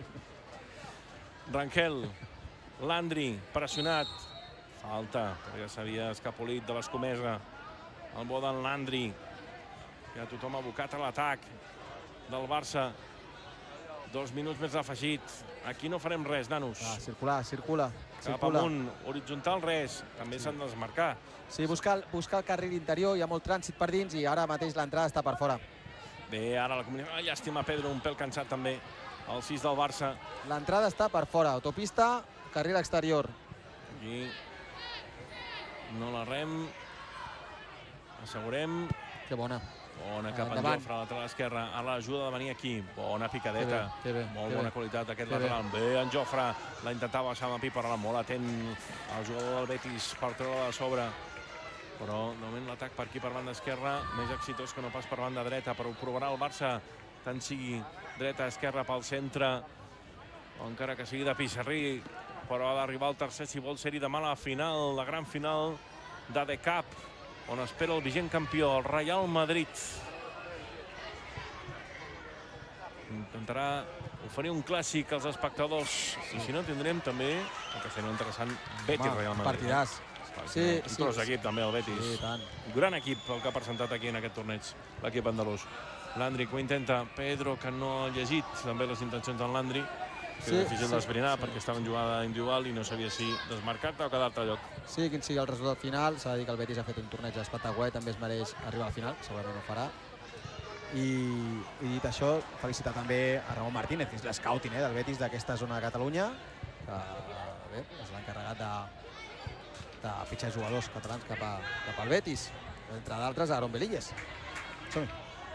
Rangel, Landry, pressionat. Falta, perquè s'havia escapolit de l'escomesa. El bo d'en Landry. Ja tothom abocat a l'atac del Barça. 2 minuts més afegit. Aquí no farem res, nanos. Circula. Cap amunt, horitzontal, res. També s'han de desmarcar. Sí, buscar el carril interior, hi ha molt trànsit per dins i ara mateix l'entrada està per fora. Bé, ara la comunicació. Llàstima, Pedro, un pèl cansat també. El 6 del Barça. L'entrada està per fora. Autopista, carril exterior. Aquí no la rem. Assegurem. Que bona. Bona cap en Jofre, lateral esquerra. Ara l'ajuda de venir aquí. Bona picadeta. Molt bona qualitat aquest lateral. Bé, en Jofre la intentava baixar amb el Pipa, molt atent el jugador del Betis per treure de sobre. Però, de moment, l'atac per aquí, per banda esquerra, més exitós que no pas per banda dreta. Però ho provarà el Barça, tant sigui dreta, esquerra, pel centre, o encara que sigui de Pissarrí, però ha d'arribar al tercer si vol ser-hi demà a la final, la gran final de The Cup, on espera el vigent campió, el Real Madrid. Intentarà oferir un clàssic als espectadors, i si no tindrem també, el que serà interessant, Betis-Real Madrid. Partidàs. Sí, un tros d'equip també, el Betis. Un gran equip el que ha presentat aquí en aquest torneig, l'equip andalús. Landry que ho intenta, Pedro que no ha llegit també les intencions d'en Landry, que és difícil d'esbrinar perquè estava en jugada individual i no sabia si desmarcar-te o quedar-te a lloc. Sí, quin sigui el resultat final, s'ha de dir que el Betis ha fet un torneig espectacular i també es mereix arribar a la final, segurament ho farà. I dit això, felicitar també a Ramon Martínez, que és l'escouting del Betis d'aquesta zona de Catalunya, que és l'encarregat de fitxar jugadors catalans cap al Betis, entre d'altres Aaron Belilles. Som-hi.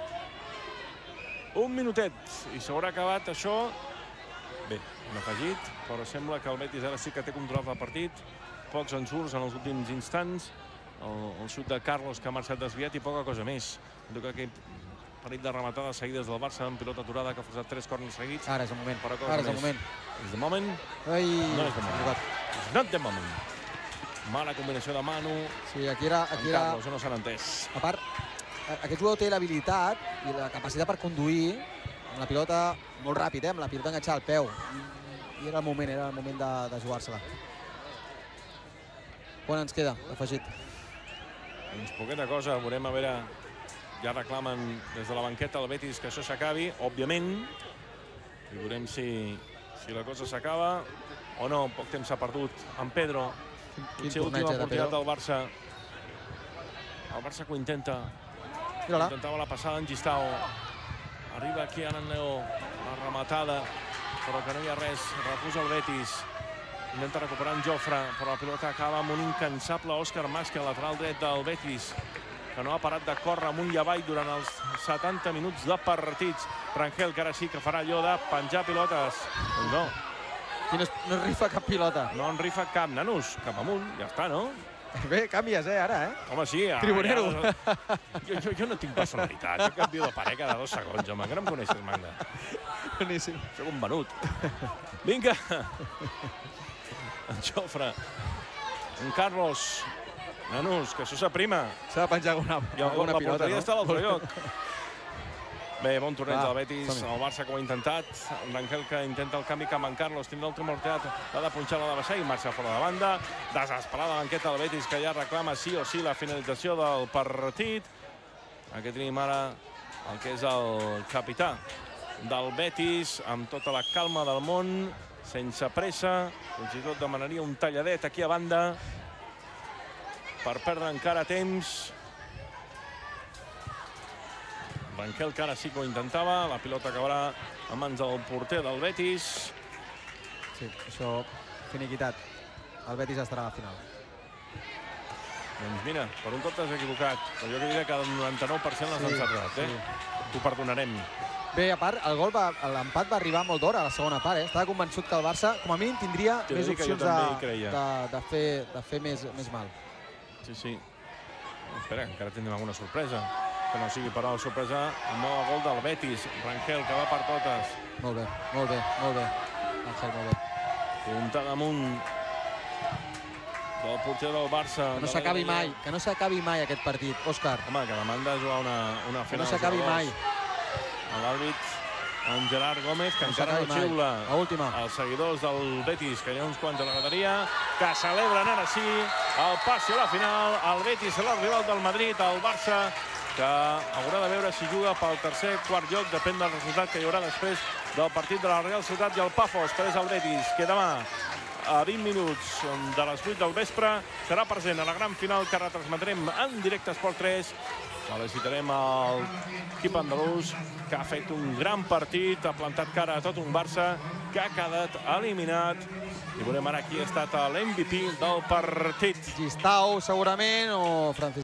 Un minutet i s'haurà acabat això. Bé, un afegit, però sembla que el Betis ara sí que té controlat el partit. Pocs ensurts en els últims instants. El xut de Carlos que ha marxat desviat i poca cosa més. Toca aquell parell de rematades seguides del Barça amb pilota aturada que ha forçat 3 còrners seguits. Ara és el moment. Ara és el moment. És the moment? No és the moment. És not the moment. Mala combinació de Manu. Sí, aquí era... Carlos, no s'han entès. A part, aquest jugador té l'habilitat i la capacitat per conduir amb la pilota molt ràpid, amb la pilota enganxada al peu. I era el moment de jugar-se-la. Quan ens queda, afegit? Doncs poqueta cosa, veurem a veure... Ja reclamen des de la banqueta el Betis que això s'acabi, òbviament. I veurem si la cosa s'acaba o no. Poc temps s'ha perdut. En Pedro, potser última oportunitat del Barça. El Barça que ho intenta. Intentava la passada en Gistao. Arriba aquí ara en Neo, la rematada, però que no hi ha res. Refusa el Betis. Intenta recuperar en Jofre, però la pilota acaba amb un incansable Òscar Mas, que el lateral dret del Betis, que no ha parat de córrer amunt i avall durant els 70 minuts de partits. Rangel, que ara sí que farà allò de penjar pilotes. Doncs no. No es rifa cap pilota. No en rifa cap, nanos. Cap amunt, ja està, no? Bé, canvies, ara, Home, sí. Tribunero. Jo no tinc personalitat. Jo canvio de parer cada 2 segons, home. Que no em coneixes, Magda. Boníssim. Soc un venut. Vinga. En Jofre. En Carlos. Nanos, que això s'aprima. S'ha de penjar alguna pilota, no? La porteria està a l'altre lloc. Bé, bon torneig del Betis. El Barça que ho ha intentat. Rangel que intenta el canvi cap en Carlos. Tindrà l'última oportunitat. Ha de punxar, l'ha de baixar i marxa fora de banda. Desesperada la banqueta del Betis que ja reclama sí o sí la finalització del partit. Aquí tenim ara el que és el capità del Betis amb tota la calma del món, sense pressa. Fins i tot demanaria un talladet aquí a banda per perdre encara temps. Rangel que ara sí que ho intentava. La pilota acabarà a mans del porter del Betis. Sí, això finiquitat. El Betis estarà a la final. Doncs mira, per un cop t'has equivocat. Però jo diria que el 99% l'has encertat, T'ho perdonarem. Bé, a part, l'empat va arribar molt d'hora a la segona part, Estava convençut que el Barça, com a mínim, tindria més opcions de fer més mal. Sí. Espera, encara tindrem alguna sorpresa. Que no sigui, però, la sorpresa, el nou gol del Betis. Rangel, que va per totes. Molt bé. Rangel, molt bé. Punta damunt del porter del Barça. Que no s'acabi mai aquest partit, Òscar. Home, que demanda jugar una final. Que no s'acabi mai. L'àrbit, en Gerard Gómez, que encara no xiula. L'última. Els seguidors del Betis, que hi ha uns quants a la graderia, que celebren ara sí el passi a la final. El Betis serà el rival del Madrid, el Barça, que haurà de veure si juga pel tercer, quart lloc, depèn del resultat que hi haurà després del partit de la Real Societat i el Pafos, que és el Betis, que demà a 20 minuts de les 8 del vespre serà present a la gran final que retransmetrem en directe a Esport 3. Felicitarem l'equip andalús, que ha fet un gran partit, ha plantat cara a tot un Barça que ha quedat eliminat. I veurem ara qui ha estat l'MVP del partit. Gistao, segurament, o Francisco.